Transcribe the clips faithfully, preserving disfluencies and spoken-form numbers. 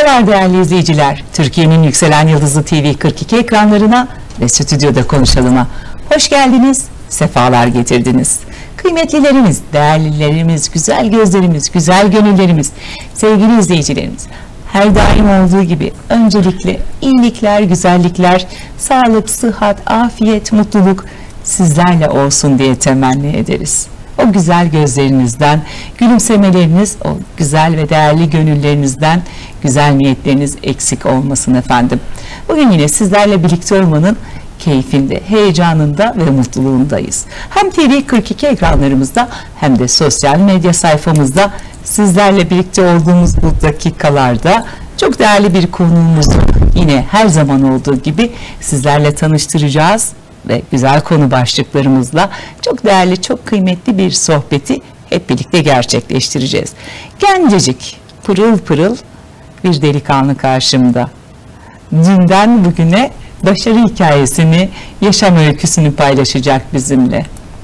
Merhabalar değerli izleyiciler. Türkiye'nin yükselen yıldızı T V kırk iki ekranlarına ve stüdyoda konuşalıma hoş geldiniz, sefalar getirdiniz. Kıymetlilerimiz, değerlilerimiz, güzel gözlerimiz, güzel gönüllerimiz, sevgili izleyicilerimiz, her daim olduğu gibi öncelikle iyilikler, güzellikler, sağlık, sıhhat, afiyet, mutluluk sizlerle olsun diye temenni ederiz. O güzel gözlerinizden, gülümsemeleriniz, o güzel ve değerli gönüllerinizden güzel niyetleriniz eksik olmasın efendim. Bugün yine sizlerle birlikte olmanın keyfinde, heyecanında ve mutluluğundayız. Hem T V kırk iki ekranlarımızda hem de sosyal medya sayfamızda sizlerle birlikte olduğumuz bu dakikalarda çok değerli bir konuğumuzu yine her zaman olduğu gibi sizlerle tanıştıracağız ve güzel konu başlıklarımızla çok değerli, çok kıymetli bir sohbeti hep birlikte gerçekleştireceğiz. Gencecik, pırıl pırıl bir delikanlı karşımda. Dünden bugüne başarı hikayesini, yaşam öyküsünü paylaşacak bizimle.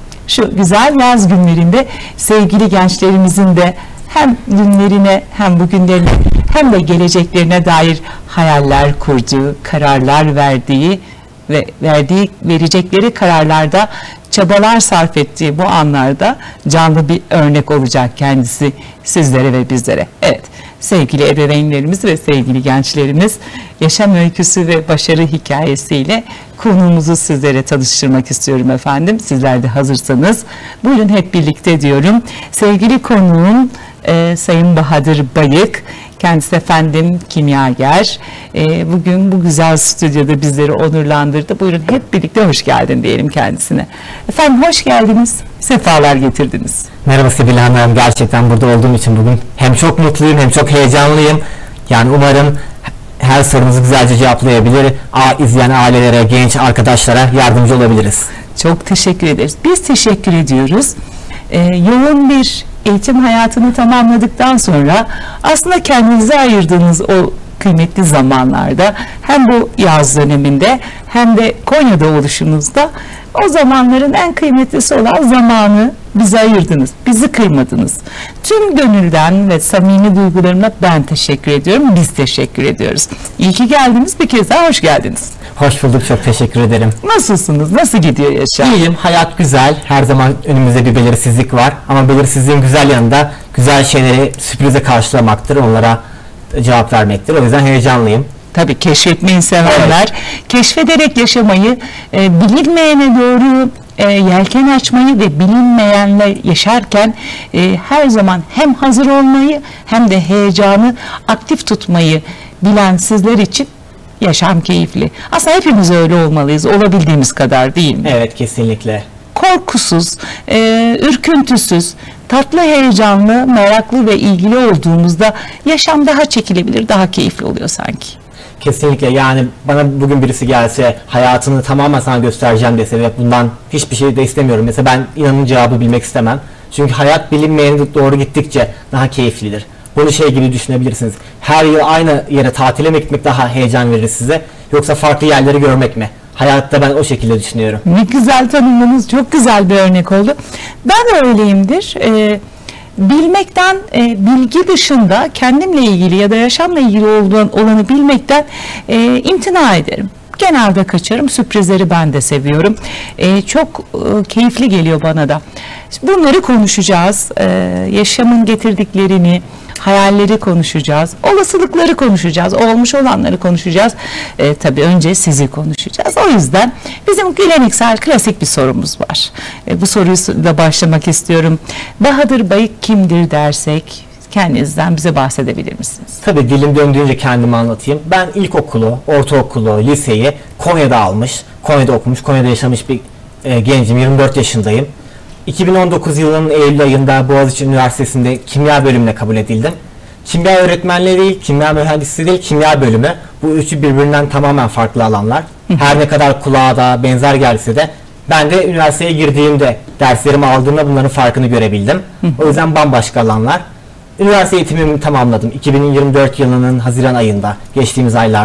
Şu güzel yaz günlerinde sevgili gençlerimizin de hem günlerine hem bugünlerine hem de geleceklerine dair hayaller kurduğu, kararlar verdiği ve verdiği verecekleri kararlarda çabalar sarf ettiği bu anlarda canlı bir örnek olacak kendisi sizlere ve bizlere. Evet, sevgili ebeveynlerimiz ve sevgili gençlerimiz, yaşam öyküsü ve başarı hikayesiyle konuğumuzu sizlere tanıştırmak istiyorum efendim. Sizler de hazırsanız buyurun hep birlikte diyorum. Sevgili konuğum e, Sayın Bahadır Bayık. Kendisi efendim kimyager. E, bugün bu güzel stüdyoda bizleri onurlandırdı. Buyurun hep birlikte hoş geldin diyelim kendisine. Efendim hoş geldiniz. Sefalar getirdiniz. Merhaba Sibel Hanım. Gerçekten burada olduğum için bugün hem çok mutluyum hem çok heyecanlıyım. Yani umarım her sorunuzu güzelce cevaplayabilir. A, izleyen ailelere, genç arkadaşlara yardımcı olabiliriz. Çok teşekkür ederiz. Biz teşekkür ediyoruz. Ee, yoğun bir eğitim hayatını tamamladıktan sonra aslında kendinize ayırdığınız o kıymetli zamanlarda hem bu yaz döneminde hem de Konya'da oluşunuzda o zamanların en kıymetlisi olan zamanı bize ayırdınız, bizi kırmadınız. Tüm gönülden ve samimi duygularımla ben teşekkür ediyorum, biz teşekkür ediyoruz. İyi ki geldiniz, bir kez daha hoş geldiniz. Hoş bulduk, çok teşekkür ederim. Nasılsınız, nasıl gidiyor yaşam? İyiyim, hayat güzel. Her zaman önümüzde bir belirsizlik var ama belirsizliğin güzel yanında güzel şeyleri sürprize karşılamaktır, onlara cevap vermektir. O yüzden heyecanlıyım. Tabii keşfetmeyi sevenler, evet. Keşfederek yaşamayı, e, bilinmeyene doğru e, yelken açmayı ve bilinmeyenle yaşarken e, her zaman hem hazır olmayı hem de heyecanı aktif tutmayı bilen sizler için yaşam keyifli. Aslında hepimiz öyle olmalıyız, olabildiğimiz kadar, değil mi? Evet, kesinlikle. Korkusuz, e, ürküntüsüz, tatlı, heyecanlı, meraklı ve ilgili olduğumuzda yaşam daha çekilebilir, daha keyifli oluyor sanki. Kesinlikle. Yani bana bugün birisi gelse hayatını tamamen sana göstereceğim dese ve bundan hiçbir şey de istemiyorum. Mesela ben inanın cevabı bilmek istemem. Çünkü hayat bilinmeyene doğru gittikçe daha keyiflidir. Bunu şey gibi düşünebilirsiniz. Her yıl aynı yere tatile mi gitmek daha heyecan verir size? Yoksa farklı yerleri görmek mi? Hayatta ben o şekilde düşünüyorum. Ne güzel tanımladınız. Çok güzel bir örnek oldu. Ben öyleyimdir. Ee, bilmekten, e, bilgi dışında kendimle ilgili ya da yaşamla ilgili olan, olanı bilmekten e, imtina ederim. Genelde kaçarım. Sürprizleri ben de seviyorum. E, çok e, keyifli geliyor bana da. Bunları konuşacağız. E, yaşamın getirdiklerini, hayalleri konuşacağız, olasılıkları konuşacağız, olmuş olanları konuşacağız. E, tabii önce sizi konuşacağız. O yüzden bizim geleneksel, klasik bir sorumuz var. E, bu soruyu da başlamak istiyorum. Bahadır Bayık kimdir dersek, kendinizden bize bahsedebilir misiniz? Tabii dilim döndüğünce kendimi anlatayım. Ben ilkokulu, ortaokulu, liseyi Konya'da almış, Konya'da okumuş, Konya'da yaşamış bir e, gencim, yirmi dört yaşındayım. iki bin on dokuz yılının Eylül ayında Boğaziçi Üniversitesi'nde kimya bölümüne kabul edildim. Kimya öğretmenliği değil, kimya mühendisliği değil, kimya bölümü. Bu üçü birbirinden tamamen farklı alanlar. Her ne kadar kulağa da benzer gelse de ben de üniversiteye girdiğimde, derslerimi aldığımda bunların farkını görebildim. O yüzden bambaşka alanlar. Üniversite eğitimimi tamamladım. iki bin yirmi dört yılının Haziran ayında, geçtiğimiz aylarda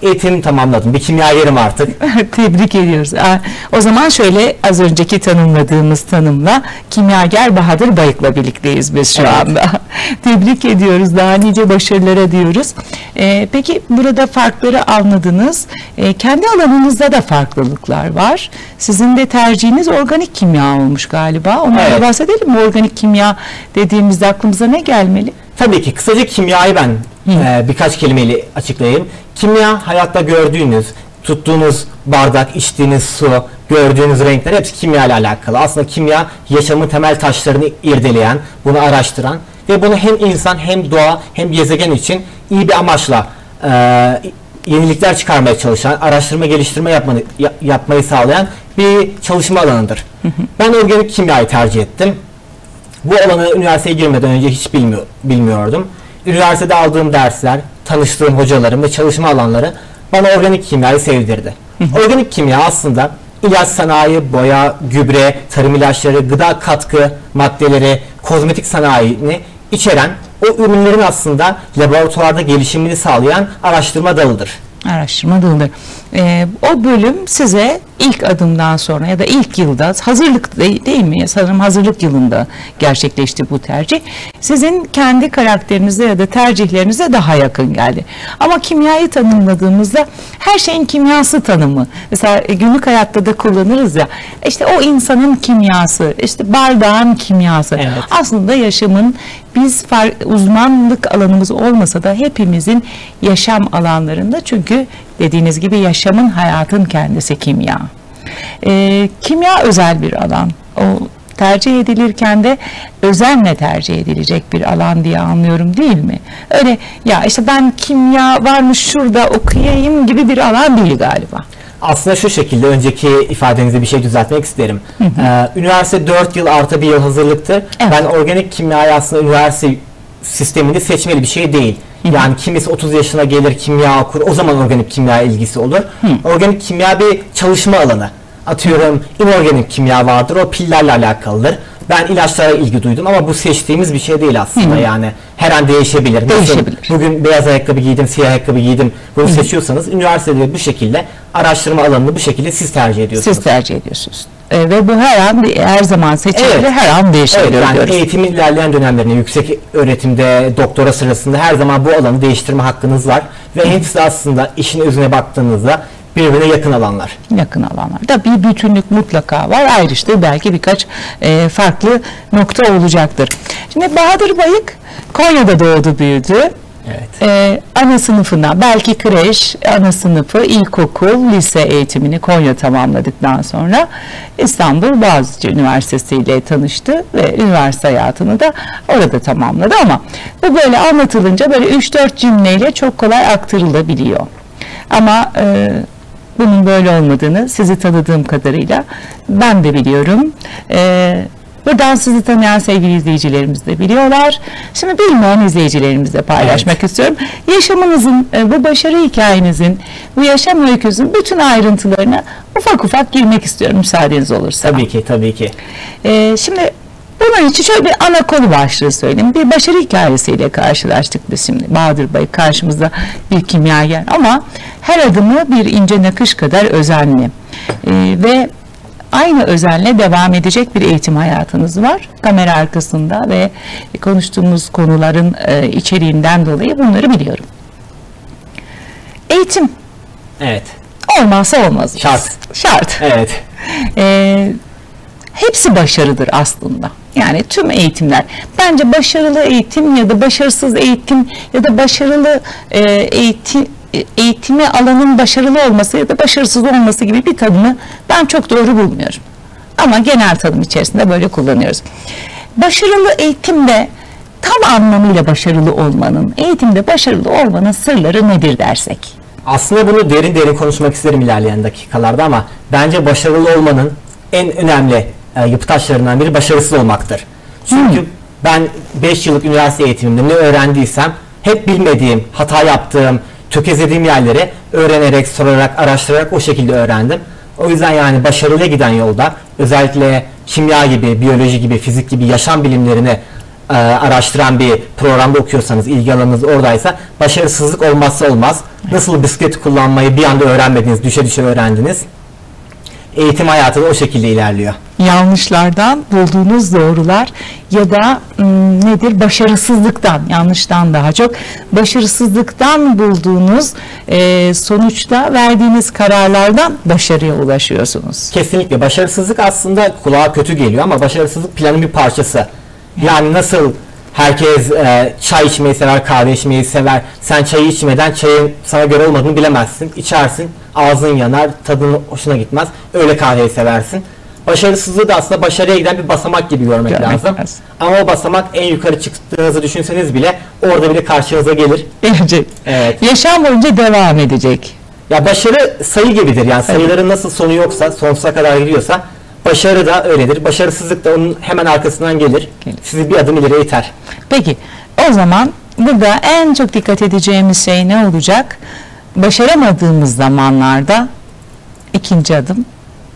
eğitimimi tamamladım. Bir kimyagerim artık. Tebrik ediyoruz. Aa, O zaman şöyle az önceki tanımladığımız tanımla kimyager Bahadır Bayık'la birlikteyiz biz şu Evet. anda. Tebrik ediyoruz. Daha nice başarılara diyoruz. Ee, peki burada farkları anladınız. Ee, kendi alanınızda da farklılıklar var. Sizin de tercihiniz organik kimya olmuş galiba. Ondan Evet. da bahsedelim mi? Organik kimya dediğimizde aklımıza ne gelmeli? Tabii ki kısaca kimyayı ben e, birkaç kelimeyle açıklayayım. Kimya hayatta gördüğünüz, tuttuğunuz bardak, içtiğiniz su, gördüğünüz renkler hepsi kimya ile alakalı. Aslında kimya yaşamın temel taşlarını irdeleyen, bunu araştıran ve bunu hem insan hem doğa hem gezegen için iyi bir amaçla e, yenilikler çıkarmaya çalışan, araştırma geliştirme yapmanı, ya- yapmayı sağlayan bir çalışma alanıdır. Ben organik kimyayı tercih ettim. Bu alanı üniversiteye girmeden önce hiç bilmiyor, bilmiyordum. Üniversitede aldığım dersler, tanıştığım hocalarım ve çalışma alanları bana organik kimyayı sevdirdi. Organik kimya aslında ilaç sanayi, boya, gübre, tarım ilaçları, gıda katkı maddeleri, kozmetik sanayini içeren o ürünlerin aslında laboratuvarda gelişimini sağlayan araştırma dalıdır. Araştırma dalıdır. Ee, o bölüm size ilk adımdan sonra ya da ilk yılda hazırlık de- değil mi? Sanırım hazırlık yılında gerçekleşti bu tercih. Sizin kendi karakterinize ya da tercihlerinize daha yakın geldi. Ama kimyayı tanımladığımızda her şeyin kimyası tanımı. Mesela e, günlük hayatta da kullanırız ya. İşte o insanın kimyası, işte bardağın kimyası. Evet. Aslında yaşamın biz far- uzmanlık alanımız olmasa da hepimizin yaşam alanlarında, çünkü dediğiniz gibi yaşamın, hayatın kendisi kimya. Ee, kimya özel bir alan. O tercih edilirken de özenle tercih edilecek bir alan diye anlıyorum, değil mi? Öyle ya işte ben kimya varmış şurada okuyayım gibi bir alan değil galiba. Aslında şu şekilde, önceki ifadenizde bir şey düzeltmek isterim. Ee, üniversite dört yıl artı bir yıl hazırlıktı. Evet. Ben organik kimyayı aslında üniversite sisteminde seçmeli bir şey değil. Yani kimisi otuz yaşına gelir, kimya okur, o zaman organik kimya ilgisi olur. Organik kimya bir çalışma alanı. Atıyorum inorganik kimya vardır, o pillerle alakalıdır. Ben ilaçlara ilgi duydum ama bu seçtiğimiz bir şey değil aslında. Yani her an değişebilir. Nasıl Değişebilir. bugün beyaz ayakkabı giydim, siyah ayakkabı giydim, bunu seçiyorsanız üniversitede bu şekilde araştırma alanını bu şekilde siz tercih ediyorsunuz. Siz tercih ediyorsunuz. Ee, ve bu her an her zaman seçilir, Evet. her an değişebilir Evet, yani diyoruz. eğitimin ilerleyen dönemlerinde, yüksek öğretimde, doktora sırasında her zaman bu alanı değiştirme hakkınız var. Ve hepsi aslında işin özüne baktığınızda birbirine yakın alanlar. Yakın alanlarda bir bütünlük mutlaka var. Ayrıştığı belki birkaç e, farklı nokta olacaktır. Şimdi Bahadır Bayık Konya'da doğdu, büyüdü. Evet. Ee, ana sınıfından, belki kreş, ana sınıfı, ilkokul, lise eğitimini Konya tamamladıktan sonra İstanbul Boğaziçi Üniversitesi ile tanıştı ve üniversite hayatını da orada tamamladı. Ama bu böyle anlatılınca böyle üç dört cümleyle çok kolay aktarılabiliyor. Ama e, bunun böyle olmadığını sizi tanıdığım kadarıyla ben de biliyorum. E, Buradan sizi tanıyan sevgili izleyicilerimiz de biliyorlar. Şimdi bilmeyen izleyicilerimizle paylaşmak Evet. istiyorum. Yaşamınızın, e, bu başarı hikayenizin, bu yaşam öykünüzün bütün ayrıntılarına ufak ufak girmek istiyorum, müsaadeniz olursa. Tabii ki, tabii ki. E, şimdi bunun için şöyle bir ana konu başlığı söyleyeyim. Bir başarı hikayesiyle karşılaştık biz şimdi. Bahadır Bey karşımızda bir kimyager ama her adımı bir ince nakış kadar özenli. E, ve aynı özenle devam edecek bir eğitim hayatınız var. Kamera arkasında ve konuştuğumuz konuların e, içeriğinden dolayı bunları biliyorum. Eğitim Evet. olmazsa olmaz. Şart. Şart. Evet. E, hepsi başarıdır aslında. Yani tüm eğitimler. Bence başarılı eğitim ya da başarısız eğitim ya da başarılı e, eğitim eğitimi alanın başarılı olması ya da başarısız olması gibi bir tanımı ben çok doğru bulmuyorum. Ama genel tanım içerisinde böyle kullanıyoruz. Başarılı eğitimde tam anlamıyla başarılı olmanın, eğitimde başarılı olmanın sırları nedir dersek? Aslında bunu derin derin konuşmak isterim ilerleyen dakikalarda ama bence başarılı olmanın en önemli e, yapı taşlarından biri başarısız olmaktır. Çünkü Hmm. ben beş yıllık üniversite eğitimimde ne öğrendiysem hep bilmediğim, hata yaptığım, tökezlediğim yerleri öğrenerek, sorarak, araştırarak o şekilde öğrendim. O yüzden yani başarıya giden yolda özellikle kimya gibi, biyoloji gibi, fizik gibi yaşam bilimlerini e, araştıran bir programda okuyorsanız, ilgi alanınız oradaysa başarısızlık olmazsa olmaz. Nasıl bisiklet kullanmayı bir anda öğrenmediniz, düşe düşe öğrendiniz. Eğitim hayatı da o şekilde ilerliyor. Yanlışlardan bulduğunuz doğrular ya da ım, nedir? Başarısızlıktan, yanlıştan daha çok başarısızlıktan bulduğunuz e, sonuçta verdiğiniz kararlardan başarıya ulaşıyorsunuz. Kesinlikle. Başarısızlık aslında kulağa kötü geliyor ama başarısızlık planın bir parçası. Yani nasıl herkes e, çay içmeyi sever, kahve içmeyi sever. Sen çayı içmeden çayın sana göre olmadığını bilemezsin. İçersin, ağzın yanar, tadın hoşuna gitmez. Öyle kahveyi seversin. Başarısızlığı da aslında başarıya giden bir basamak gibi görmek, Görmek lazım. lazım. Ama o basamak en yukarı çıktığınızı düşünseniz bile orada bile karşınıza gelir. Gelecek. Evet. Yaşam boyunca devam edecek. Ya başarı sayı gibidir. Yani sayıların nasıl sonu yoksa, sonsuza kadar gidiyorsa başarı da öyledir. Başarısızlık da onun hemen arkasından gelir. Gelir. Sizi bir adım ileri iter. Peki o zaman burada en çok dikkat edeceğimiz şey ne olacak? Başaramadığımız zamanlarda ikinci adım.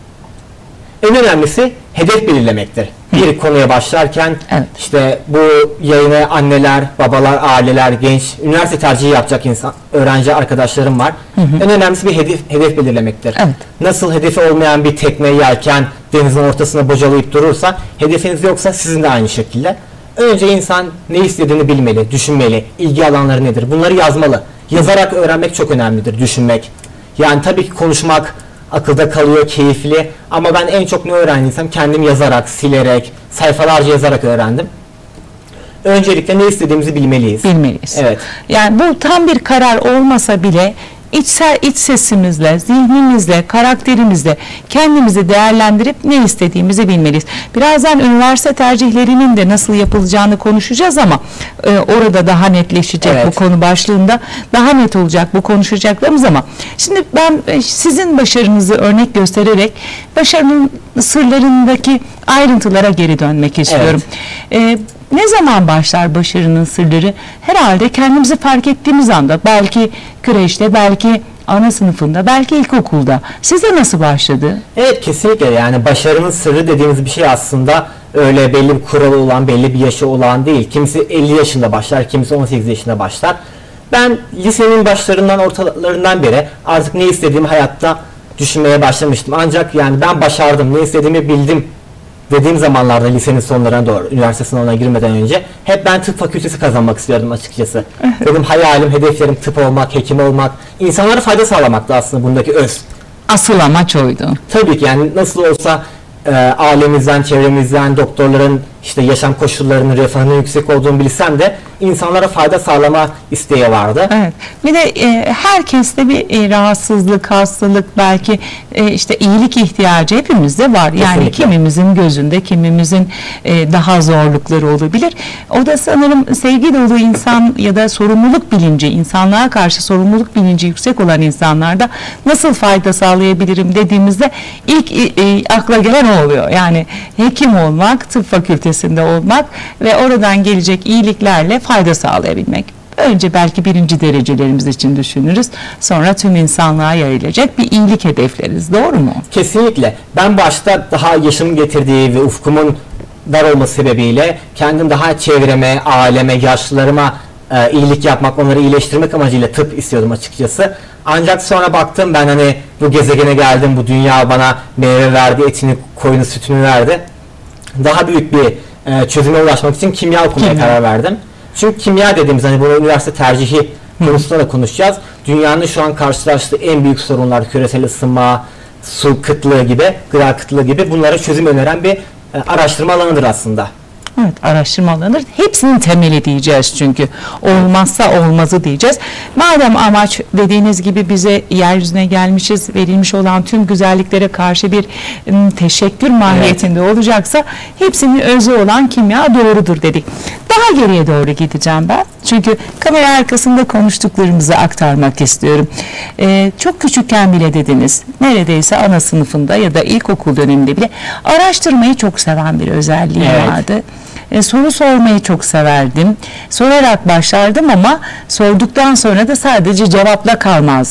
En önemlisi hedef belirlemektir. Bir konuya başlarken Evet. işte bu yayına anneler, babalar, aileler, genç, üniversite tercihi yapacak insan, öğrenci arkadaşlarım var. Hı hı. En önemlisi bir hedef, hedef belirlemektir. Evet. Nasıl hedefi olmayan bir tekne yelken denizin ortasına bocalayıp durursa, hedefiniz yoksa sizin de aynı şekilde. Önce insan ne istediğini bilmeli, düşünmeli, ilgi alanları nedir? Bunları yazmalı. Yazarak öğrenmek çok önemlidir, düşünmek. Yani tabii ki konuşmak akılda kalıyor, keyifli ama ben en çok ne öğrendiysem kendim yazarak, silerek, sayfalarca yazarak öğrendim. Öncelikle ne istediğimizi bilmeliyiz. Bilmeliyiz. Evet. Yani bu tam bir karar olmasa bile içsel iç sesimizle, zihnimizle, karakterimizle kendimizi değerlendirip ne istediğimizi bilmeliyiz. Birazdan üniversite tercihlerinin de nasıl yapılacağını konuşacağız ama e, orada daha netleşecek, Evet. bu konu başlığında daha net olacak bu konuşacaklarımız ama şimdi ben e, sizin başarınızı örnek göstererek başarının sırlarındaki ayrıntılara geri dönmek istiyorum. E, Ne zaman başlar başarının sırları? Herhalde kendimizi fark ettiğimiz anda, belki kreşte, belki ana sınıfında, belki ilkokulda. Size nasıl başladı? Evet, kesinlikle. Yani başarının sırrı dediğimiz bir şey aslında öyle belli bir kuralı olan, belli bir yaşı olan değil. Kimisi elli yaşında başlar, kimisi on sekiz yaşında başlar. Ben lisenin başlarından, ortalarından beri artık ne istediğimi hayatta düşünmeye başlamıştım. Ancak yani ben başardım, ne istediğimi bildim dediğim zamanlarda, lisenin sonlarına doğru, üniversite sınavına girmeden önce hep ben tıp fakültesi kazanmak istiyordum açıkçası. Benim hayalim, hedeflerim tıp olmak, hekim olmak, insanlara fayda sağlamaktı aslında bundaki öz. Asıl amaç oydu. Tabii ki yani nasıl olsa e, ailemizden, çevremizden, doktorların işte yaşam koşullarının, refahının yüksek olduğunu bilsem de insanlara fayda sağlama isteği vardı. Evet. Bir de e, herkeste bir e, rahatsızlık, hastalık, belki e, işte iyilik ihtiyacı hepimizde var. Yani Kesinlikle. kimimizin gözünde, kimimizin e, daha zorlukları olabilir. O da sanırım sevgi dolu insan ya da sorumluluk bilinci, insanlığa karşı sorumluluk bilinci yüksek olan insanlarda nasıl fayda sağlayabilirim dediğimizde ilk e, e, akla gelen o oluyor. Yani hekim olmak, tıp fakültesinde olmak ve oradan gelecek iyiliklerle fayda sağlayabilmek. Önce belki birinci derecelerimiz için düşünürüz. Sonra tüm insanlığa yayılacak bir iyilik hedefleriz. Doğru mu? Kesinlikle. Ben başta daha yaşımın getirdiği ve ufkumun dar olması sebebiyle kendim daha çevreme, aileme, yaşlılarıma e, iyilik yapmak, onları iyileştirmek amacıyla tıp istiyordum açıkçası. Ancak sonra baktım, ben hani bu gezegene geldim, bu dünya bana meyve verdi, etini, koyunu, sütünü verdi. Daha büyük bir e, çözüme ulaşmak için kimya okumaya Kimya. karar verdim. Çünkü kimya dediğimiz, hani bunu üniversite tercihi konusunda da konuşacağız. Dünyanın şu an karşılaştığı en büyük sorunlar, küresel ısınma, su kıtlığı gibi, gıda kıtlığı gibi, bunlara çözüm öneren bir e, araştırma alanıdır aslında. Evet, araştırma alanıdır. Hepsinin temeli diyeceğiz çünkü. Olmazsa olmazı diyeceğiz. Madem amaç dediğiniz gibi bize yeryüzüne gelmişiz, verilmiş olan tüm güzelliklere karşı bir ım, teşekkür mahiyetinde evet. olacaksa hepsinin özü olan kimya doğrudur dedik. Daha geriye doğru gideceğim ben. Çünkü kamera arkasında konuştuklarımızı aktarmak istiyorum. Ee, çok küçükken bile dediniz, neredeyse ana sınıfında ya da ilkokul döneminde bile araştırmayı çok seven bir özelliği evet. vardı. E, soru sormayı çok severdim. Sorarak başlardım ama sorduktan sonra da sadece cevapla kalmazdım.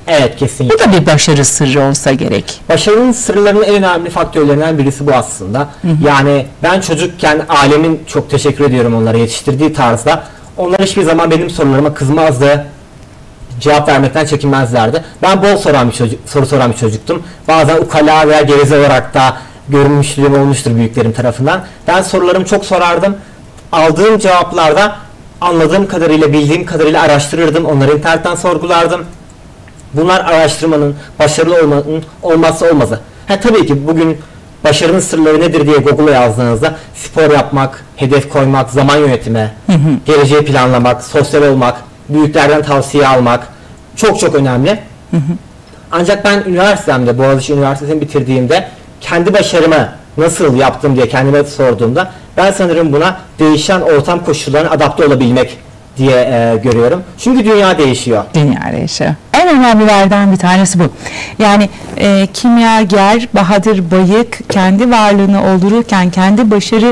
Evet, kesinlikle. Bu da bir başarı sırrı olsa gerek. Başarının sırlarının en önemli faktörlerinden birisi bu aslında. Hı hı. Yani ben çocukken ailemin, çok teşekkür ediyorum onlara, yetiştirdiği tarzda. Onlar hiçbir zaman benim sorularıma kızmazdı. Cevap vermekten çekinmezlerdi. Ben bol soran bir çocuk, soru soran bir çocuktum. Bazen ukala veya geveze olarak da görünmüşlüğüm olmuştur büyüklerim tarafından. Ben sorularımı çok sorardım. Aldığım cevaplarda anladığım kadarıyla, bildiğim kadarıyla araştırırdım. Onları internetten sorgulardım. Bunlar araştırmanın, başarılı olmanın olmazsa olmazı. Ha, tabii ki bugün başarının sırları nedir diye Google'a yazdığınızda spor yapmak, hedef koymak, zaman yönetimi, hı hı. geleceği planlamak, sosyal olmak, büyüklerden tavsiye almak çok çok önemli. Hı hı. Ancak ben üniversitemde, Boğaziçi Üniversitesi'ni bitirdiğimde kendi başarımı nasıl yaptım diye kendime sorduğumda ben sanırım buna değişen ortam koşullarına adapte olabilmek diye e, görüyorum. Çünkü dünya değişiyor. Dünya değişiyor. En önemlilerden bir tanesi bu. Yani e, kimyager Bahadır Bayık kendi varlığını oldururken, kendi başarı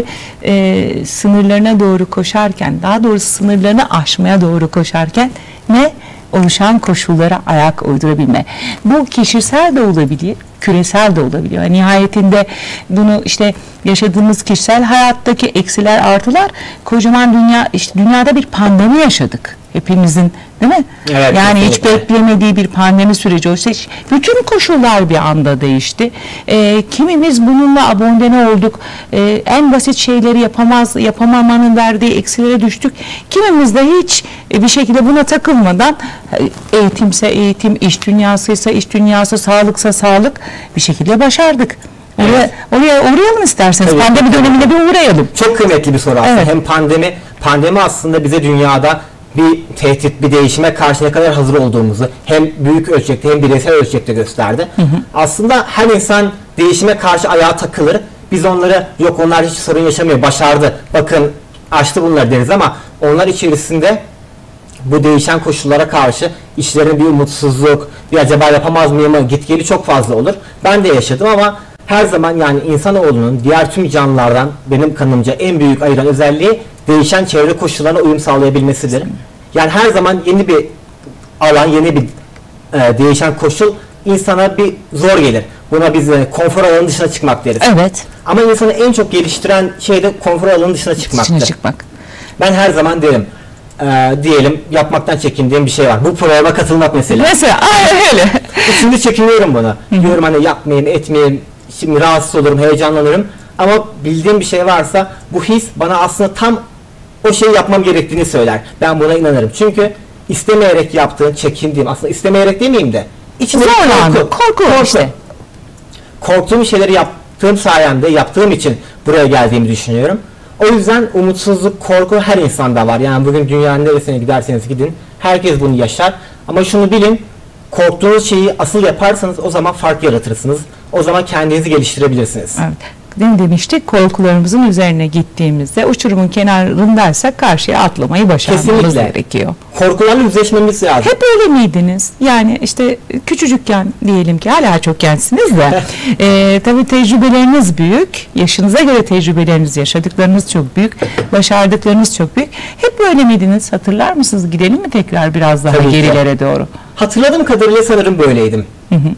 e, sınırlarına doğru koşarken, daha doğrusu sınırlarını aşmaya doğru koşarken ne? Oluşan koşullara ayak uydurabilme. Bu kişisel de olabilir, küresel de olabiliyor. Yani nihayetinde bunu işte yaşadığımız kişisel hayattaki eksiler, artılar, kocaman dünya, işte dünyada bir pandemi yaşadık hepimizin, değil mi? Evet, yani hiç kesinlikle. beklemediği bir pandemi süreci olsa, bütün koşullar bir anda değişti. Ee, kimimiz bununla abondene olduk. Ee, en basit şeyleri yapamaz, yapamamanın verdiği eksilere düştük. Kimimiz de hiç bir şekilde buna takılmadan, eğitimse eğitim, iş dünyasıysa iş dünyası, sağlıksa sağlık, bir şekilde başardık. Oraya, evet. oraya uğrayalım isterseniz. Tabii, pandemi dönemine bir uğrayalım. Çok kıymetli bir soru aslında. Evet. Hem pandemi, pandemi aslında bize dünyada bir tehdit, bir değişime karşı ne kadar hazır olduğumuzu hem büyük ölçekte hem bireysel ölçekte gösterdi. Hı hı. Aslında her insan değişime karşı ayağa takılır. Biz onları, yok onlar hiç sorun yaşamıyor, başardı, bakın aştı bunları deriz, ama onlar içerisinde bu değişen koşullara karşı işlerine bir umutsuzluk, bir acaba yapamaz mıyım, git geli çok fazla olur. Ben de yaşadım ama her zaman, yani insanoğlunun diğer tüm canlılardan benim kanımca en büyük ayıran özelliği değişen çevre koşullarına uyum sağlayabilmesidir. Yani her zaman yeni bir alan, yeni bir e, değişen koşul insana bir zor gelir. Buna biz e, konfor alanının dışına çıkmak deriz. Evet. Ama insanı en çok geliştiren şey de konfor alanının dışına çıkmaktır. Dışına çıkmak. Ben her zaman derim, e, diyelim yapmaktan çekindiğim bir şey var. Bu programa katılmak mesela. Mesela aynen öyle. Şimdi çekiniyorum bunu. Diyorum hani yapmayayım, etmeyeyim, şimdi rahatsız olurum, heyecanlanırım. Ama bildiğim bir şey varsa bu his bana aslında tam o şeyi yapmam gerektiğini söyler. Ben buna inanırım. Çünkü istemeyerek yaptığım, çekindiğim, aslında istemeyerek demeyeyim de içinde korku, korku, korku işte. Korktuğum şeyleri yaptığım sayemde, yaptığım için buraya geldiğimi düşünüyorum. O yüzden umutsuzluk, korku her insanda var. Yani bugün dünyanın neresine giderseniz gidin, herkes bunu yaşar. Ama şunu bilin, korktuğunuz şeyi asıl yaparsanız o zaman fark yaratırsınız. O zaman kendinizi geliştirebilirsiniz. Evet. Ne demiştik? Korkularımızın üzerine gittiğimizde, uçurumun kenarındaysak karşıya atlamayı başarmamız Kesinlikle. gerekiyor. Korkularla yüzleşmemiz lazım. Hep öyle miydiniz? Yani işte küçücükken diyelim ki, hala çok gençsiniz de e, tabii tecrübeleriniz büyük, yaşınıza göre tecrübeleriniz, yaşadıklarınız çok büyük, başardıklarınız çok büyük. Hep böyle miydiniz? Hatırlar mısınız? Gidelim mi tekrar biraz daha tabii gerilere ki. doğru? Hatırladığım kadarıyla sanırım böyleydim. Hı hı.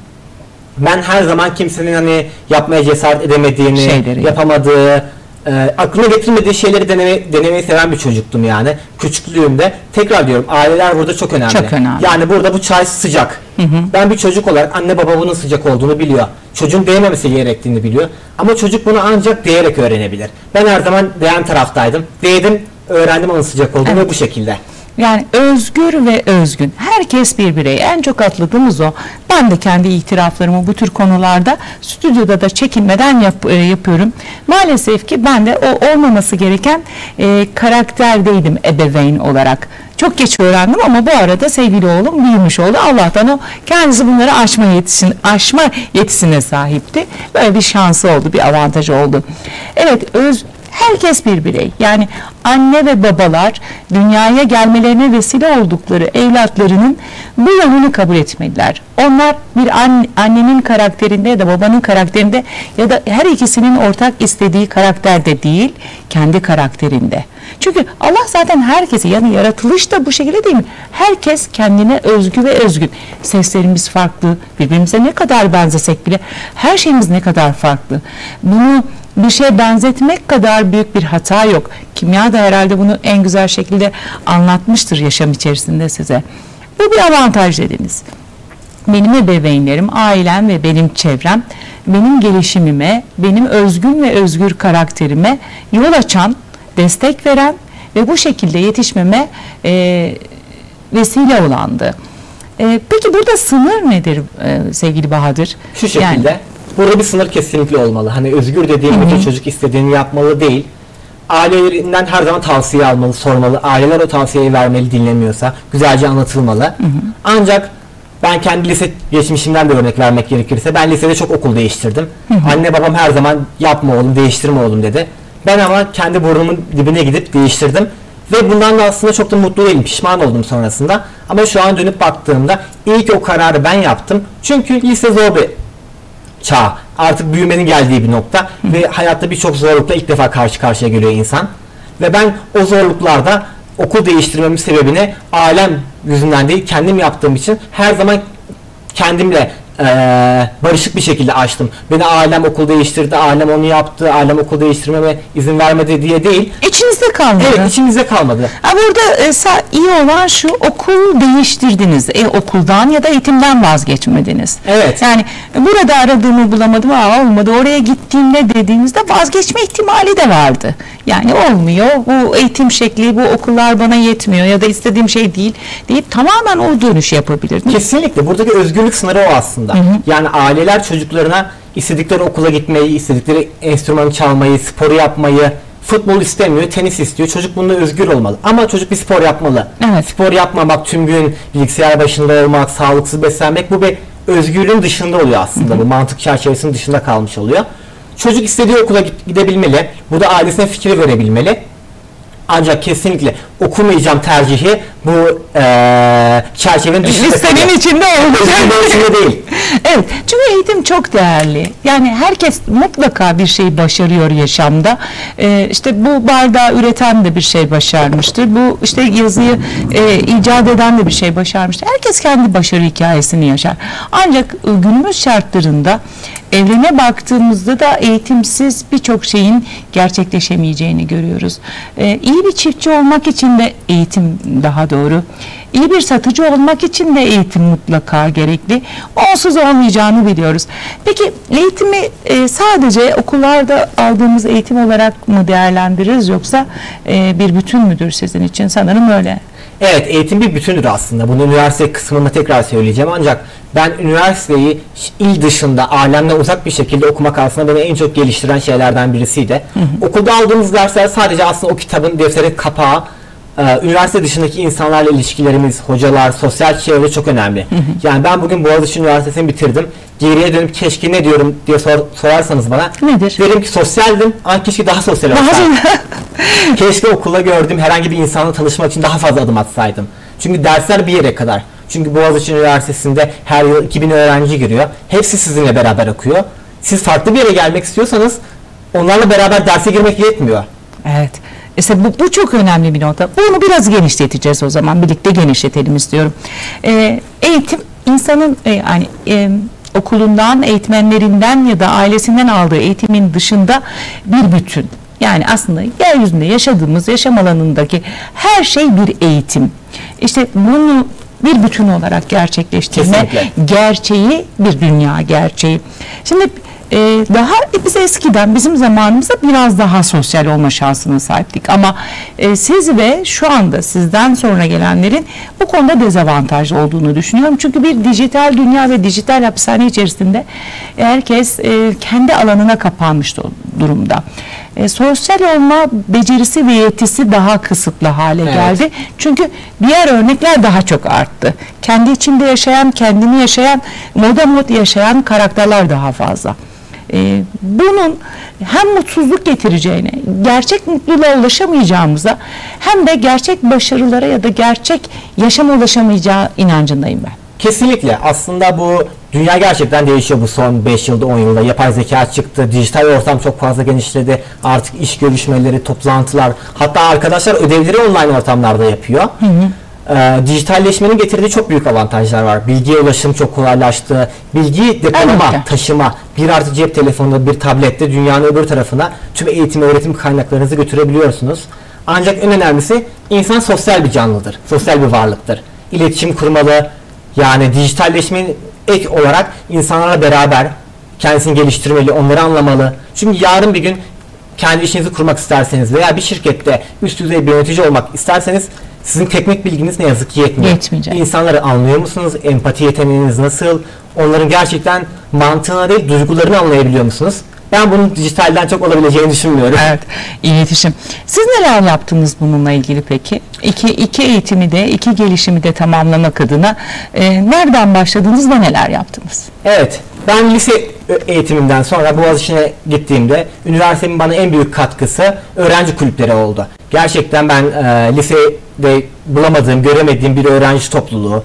Ben her zaman kimsenin hani yapmaya cesaret edemediğini, Şeyleri yapamadığı, e, aklına getirmediği şeyleri deneme, denemeyi seven bir çocuktum yani. Küçüklüğümde, tekrar diyorum, aileler burada çok önemli. Çok önemli. Yani burada bu çay sıcak. Hı hı. Ben bir çocuk olarak anne baba bunun sıcak olduğunu biliyor. Çocuğun değmemesi gerektiğini biliyor. Ama çocuk bunu ancak değerek öğrenebilir. Ben her zaman değen taraftaydım. Değdim, öğrendim onun sıcak olduğunu evet. ve bu şekilde. Yani özgür ve özgün. Herkes bir birey. En çok atladığımız o. Ben de kendi itiraflarımı bu tür konularda stüdyoda da çekinmeden yap, e, yapıyorum. Maalesef ki ben de o olmaması gereken e, karakterdeydim ebeveyn olarak. Çok geç öğrendim ama bu arada sevgili oğlum büyümüş oldu. Allah'tan o kendisi bunları aşma yetisine, aşma yetisine sahipti. Böyle bir şansı oldu, bir avantajı oldu. Evet, öz herkes bir birey. Yani anne ve babalar dünyaya gelmelerine vesile oldukları evlatlarının bu yönünü kabul etmediler. Onlar bir anne, annenin karakterinde ya da babanın karakterinde ya da her ikisinin ortak istediği karakterde değil, kendi karakterinde. Çünkü Allah zaten herkesi, yani yaratılış da bu şekilde değil mi? Herkes kendine özgü ve özgün. Seslerimiz farklı, birbirimize ne kadar benzesek bile her şeyimiz ne kadar farklı. Bunu bir şeye benzetmek kadar büyük bir hata yok. Kimya da herhalde bunu en güzel şekilde anlatmıştır yaşam içerisinde size. Bu bir avantaj dediniz. Benim ebeveynlerim, ailem ve benim çevrem benim gelişimime, benim özgün ve özgür karakterime yol açan, destek veren ve bu şekilde yetişmeme e, vesile olandı. E, peki burada sınır nedir e, sevgili Bahadır? Şu şekilde, Yani, burada bir sınır kesinlikle olmalı. Hani özgür dediğimizde çocuk istediğini yapmalı değil. Ailelerinden her zaman tavsiye almalı, sormalı. Aileler o tavsiyeyi vermeli, dinlemiyorsa. Güzelce anlatılmalı. Hı hı. Ancak ben kendi lise geçmişimden de örnek vermek gerekirse, ben lisede çok okul değiştirdim. Hı hı. Anne babam her zaman yapma oğlum, değiştirme oğlum dedi. Ben ama kendi burnumun dibine gidip değiştirdim. Ve bundan da aslında çok da mutlu değilim, pişman oldum sonrasında. Ama şu an dönüp baktığımda iyi ki o kararı ben yaptım. Çünkü lise zor bir çağ. Artık büyümenin geldiği bir nokta. Hı. Ve hayatta birçok zorlukla ilk defa karşı karşıya geliyor insan. Ve ben o zorluklarda okul değiştirmemin sebebini ailem yüzünden değil, kendim yaptığım için her zaman kendimle e, barışık bir şekilde açtım. Beni ailem okul değiştirdi, ailem onu yaptı, ailem okul değiştirmeme izin vermedi diye değil. İçinizde kalmadı. Evet, içimizde kalmadı. Ha, burada e, iyi olan şu, okul değiştirdiniz. E, okuldan ya da eğitimden vazgeçmediniz. Evet. Yani burada aradığımı bulamadım, ama olmadı. Oraya gittiğimde dediğinizde vazgeçme ihtimali de vardı. Yani olmuyor, bu eğitim şekli, bu okullar bana yetmiyor ya da istediğim şey değil deyip tamamen o dönüşü yapabilirdiniz. Kesinlikle. Buradaki özgürlük sınırı o aslında. Hı hı. Yani aileler çocuklarına istedikleri okula gitmeyi, istedikleri enstrümanı çalmayı, sporu yapmayı, futbol istemiyor, tenis istiyor. Çocuk bunda özgür olmalı. Ama çocuk bir spor yapmalı. Evet. Spor yapmamak, tüm gün bilgisayar başında olmak, sağlıksız beslenmek, bu bir özgürlüğün dışında oluyor aslında. Hı hı. Bu mantık çerçevesinin dışında kalmış oluyor. Çocuk istediği okula gidebilmeli. Burada ailesine fikir verebilmeli. Ancak kesinlikle okumayacağım tercihi bu ee, çerçevenin dışında. Listenin içinde olacak. içinde değil. Evet, çünkü eğitim çok değerli. Yani herkes mutlaka bir şey başarıyor yaşamda. Ee, işte bu bardağı üreten de bir şey başarmıştır. Bu işte yazıyı e, icat eden de bir şey başarmıştır. Herkes kendi başarı hikayesini yaşar. Ancak günümüz şartlarında evrene baktığımızda da eğitimsiz birçok şeyin gerçekleşemeyeceğini görüyoruz. Ee, iyi bir çiftçi olmak için de eğitim daha doğru. İyi bir satıcı olmak için de eğitim mutlaka gerekli. Onsuz olmayacağını biliyoruz. Peki eğitimi e, sadece okullarda aldığımız eğitim olarak mı değerlendiririz, yoksa e, bir bütün müdür sizin için? Sanırım öyle. Evet, eğitim bir bütündür aslında. Bunu üniversite kısmında tekrar söyleyeceğim, ancak ben üniversiteyi il dışında, ailemden uzak bir şekilde okumak aslında beni en çok geliştiren şeylerden birisiydi. Hı hı. Okulda aldığımız dersler sadece aslında o kitabın, defterin kapağı. Ee, üniversite dışındaki insanlarla ilişkilerimiz, hocalar, sosyal çevre çok önemli. Hı hı. Yani ben bugün Boğaziçi Üniversitesi'ni bitirdim. Geriye dönüp keşke ne diyorum diye sor, sorarsanız bana. Nedir? Derim ki sosyaldim ama keşke daha sosyal olsaydım. Keşke okulda gördüğüm herhangi bir insanla tanışmak için daha fazla adım atsaydım. Çünkü dersler bir yere kadar. Çünkü Boğaziçi Üniversitesi'nde her yıl iki bin öğrenci giriyor. Hepsi sizinle beraber okuyor. Siz farklı bir yere gelmek istiyorsanız onlarla beraber derse girmek yetmiyor. Evet. İşte bu, bu çok önemli bir nokta. Bunu biraz genişleteceğiz o zaman. Birlikte genişletelim istiyorum. Ee, eğitim insanın e, yani e, okulundan, eğitmenlerinden ya da ailesinden aldığı eğitimin dışında bir bütün. Yani aslında yeryüzünde yaşadığımız yaşam alanındaki her şey bir eğitim. İşte bunu bir bütün olarak gerçekleştirme, kesinlikle, gerçeği bir dünya gerçeği. Şimdi Ee, daha biz eskiden, bizim zamanımızda biraz daha sosyal olma şansına sahiptik, ama e, siz ve şu anda sizden sonra gelenlerin bu konuda dezavantajlı olduğunu düşünüyorum. Çünkü bir dijital dünya ve dijital hapishane içerisinde herkes e, kendi alanına kapanmış durumda. E, sosyal olma becerisi ve yetisi daha kısıtlı hale evet. geldi. Çünkü diğer örnekler daha çok arttı. Kendi içinde yaşayan, kendini yaşayan, moda mod yaşayan karakterler daha fazla. Ee, bunun hem mutsuzluk getireceğine, gerçek mutluluğa ulaşamayacağımıza, hem de gerçek başarılara ya da gerçek yaşama ulaşamayacağı inancındayım ben. Kesinlikle. Aslında bu Dünya gerçekten değişiyor bu son beş yılda, on yılda. Yapay zeka çıktı, dijital ortam çok fazla genişledi. Artık iş görüşmeleri, toplantılar, hatta arkadaşlar ödevleri online ortamlarda yapıyor. Hı hı. Ee, dijitalleşmenin getirdiği çok büyük avantajlar var. Bilgiye ulaşım çok kolaylaştı. Bilgi depolama, evet, taşıma, bir artı cep telefonunda, bir tablette dünyanın öbür tarafına tüm eğitim, öğretim kaynaklarınızı götürebiliyorsunuz. Ancak en önemlisi, insan sosyal bir canlıdır, sosyal bir varlıktır. İletişim kurmalı, yani dijitalleşmenin ek olarak insanlarla beraber kendisini geliştirmeli, onları anlamalı. Çünkü yarın bir gün kendi işinizi kurmak isterseniz veya bir şirkette üst düzey bir yönetici olmak isterseniz sizin teknik bilginiz ne yazık ki yetmiyor. Yetmeyecek. İnsanları anlıyor musunuz? Empati yeteneğiniz nasıl? Onların gerçekten mantığına değil, duygularını anlayabiliyor musunuz? Ben bunun dijitalden çok olabileceğini düşünmüyorum. Evet, iletişim. Siz neler yaptınız bununla ilgili peki? İki, iki eğitimi de, iki gelişimi de tamamlamak adına e, nereden başladınız ve neler yaptınız? Evet, ben lise eğitimimden sonra Boğaziçi'ne gittiğimde üniversitemin bana en büyük katkısı öğrenci kulüpleri oldu. Gerçekten ben e, lisede bulamadığım, göremediğim bir öğrenci topluluğu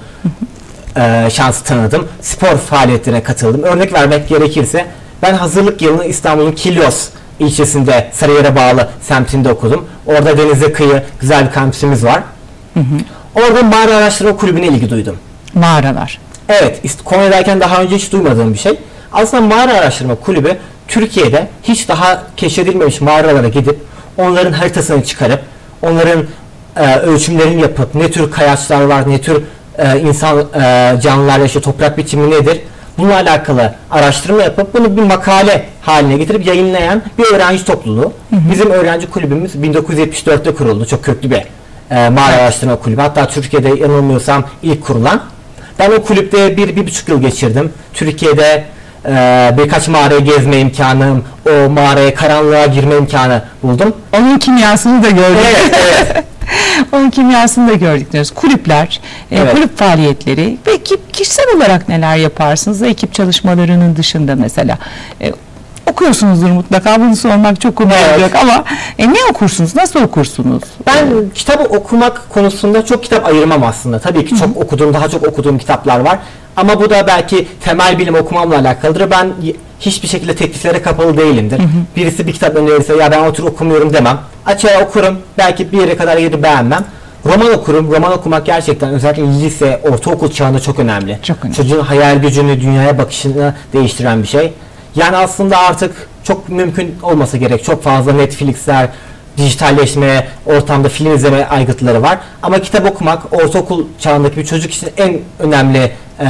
e, şansı tanıdım. Spor faaliyetlerine katıldım. Örnek vermek gerekirse ben hazırlık yılını İstanbul'un Kilyos ilçesinde, Sarıyer'e bağlı semtinde okudum. Orada denize kıyı, güzel bir kampüsümüz var. Hı hı. Orada mağara araştırma kulübüne ilgi duydum. Mağaralar. Evet, Konya'dayken daha önce hiç duymadığım bir şey. Aslında mağara araştırma kulübü Türkiye'de hiç daha keşfedilmemiş mağaralara gidip onların haritasını çıkarıp onların e, ölçümlerini yapıp ne tür kayaçlar var, ne tür e, insan e, canlılar yaşıyor, toprak biçimi nedir, bununla alakalı araştırma yapıp bunu bir makale haline getirip yayınlayan bir öğrenci topluluğu. Hı hı. Bizim öğrenci kulübümüz bin dokuz yüz yetmiş dörtte kuruldu. Çok köklü bir e, mağara evet. araştırma kulübü. Hatta Türkiye'de yanılmıyorsam ilk kurulan. Ben o kulüpte bir, bir buçuk yıl geçirdim. Türkiye'de e, birkaç mağarayı gezme imkanım, o mağaraya, karanlığa girme imkanı buldum. Onun kimyasını da gördük. Evet, evet. Onun kimyasını da gördük diyoruz. Kulüpler, evet. e, kulüp faaliyetleri. Peki kişisel olarak neler yaparsınız? Ekip çalışmalarının dışında mesela. E, okuyorsunuzdur mutlaka. Bunu sormak çok komik evet. olacak ama e, ne okursunuz? Nasıl okursunuz? Ben kitap okumak konusunda çok kitap ayırmam aslında. Tabii ki çok Hı-hı. okuduğum, daha çok okuduğum kitaplar var. Ama bu da belki temel bilim okumamla alakalıdır. Ben hiçbir şekilde tekliflere kapalı değilimdir. Hı hı. Birisi bir kitap önerirse ya ben otur okumuyorum demem. Açar okurum. Belki bir yere kadar yeri beğenmem. Roman okurum. Roman okumak gerçekten özellikle lise, ortaokul çağında çok önemli. Çok önemli. Çocuğun hayal gücünü, dünyaya bakışını değiştiren bir şey. Yani aslında artık çok mümkün olmasa gerek. Çok fazla Netflix'ler, dijitalleşme, ortamda film izleme aygıtları var. Ama kitap okumak ortaokul çağındaki bir çocuk için en önemli ee,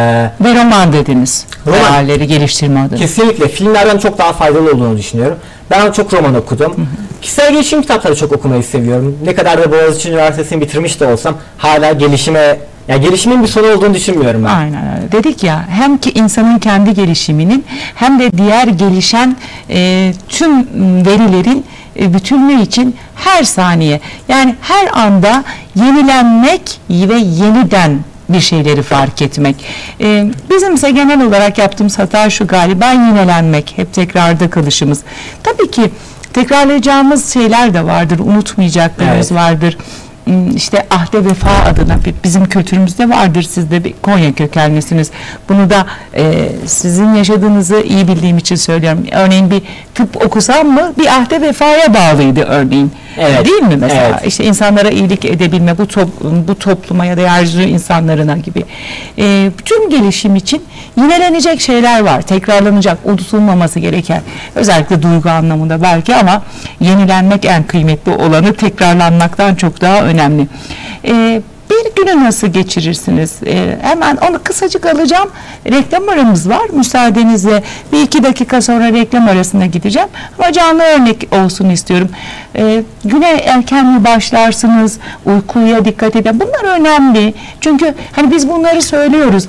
ve roman dediniz. Roman. Değerleri geliştirme adına. Kesinlikle. Filmlerden çok daha faydalı olduğunu düşünüyorum. Ben çok roman okudum. Hı hı. Kişisel gelişim kitapları çok okumayı seviyorum. Ne kadar da Boğaziçi Üniversitesi'ni bitirmiş de olsam hala gelişime, yani gelişimin bir sonu olduğunu düşünmüyorum ben. Aynen öyle. Dedik ya, hem ki insanın kendi gelişiminin hem de diğer gelişen e, tüm verilerin e, bütünlüğü için her saniye, yani her anda yenilenmek ve yeniden bir şeyleri fark etmek. Ee, bizim ise genel olarak yaptığımız hata şu galiba, yenilenmek, hep tekrarda kalışımız. Tabii ki tekrarlayacağımız şeyler de vardır, unutmayacaklarımız evet. vardır. İşte ahde vefa adına bizim kültürümüzde vardır. Siz de bir Konya kökenlisiniz. Bunu da e, sizin yaşadığınızı iyi bildiğim için söylüyorum. Örneğin bir tıp okusam mı bir ahde vefaya bağlıydı örneğin. Evet. Değil mi mesela? Evet. İşte insanlara iyilik edebilme, bu, top, bu topluma ya da yeryüzü insanlarına gibi. E, bütün gelişim için yinelenecek şeyler var. Tekrarlanacak, unutulmaması gereken. Özellikle duygu anlamında belki ama yenilenmek en kıymetli olanı, tekrarlanmaktan çok daha önemli. E, bir günü nasıl geçirirsiniz? E, hemen onu kısacık alacağım. Reklam aramız var. Müsaadenizle bir iki dakika sonra reklam arasına gideceğim. Ama canlı örnek olsun istiyorum. E, güne erken mi başlarsınız? Uykuya dikkat edin. Bunlar önemli. Çünkü hani biz bunları söylüyoruz.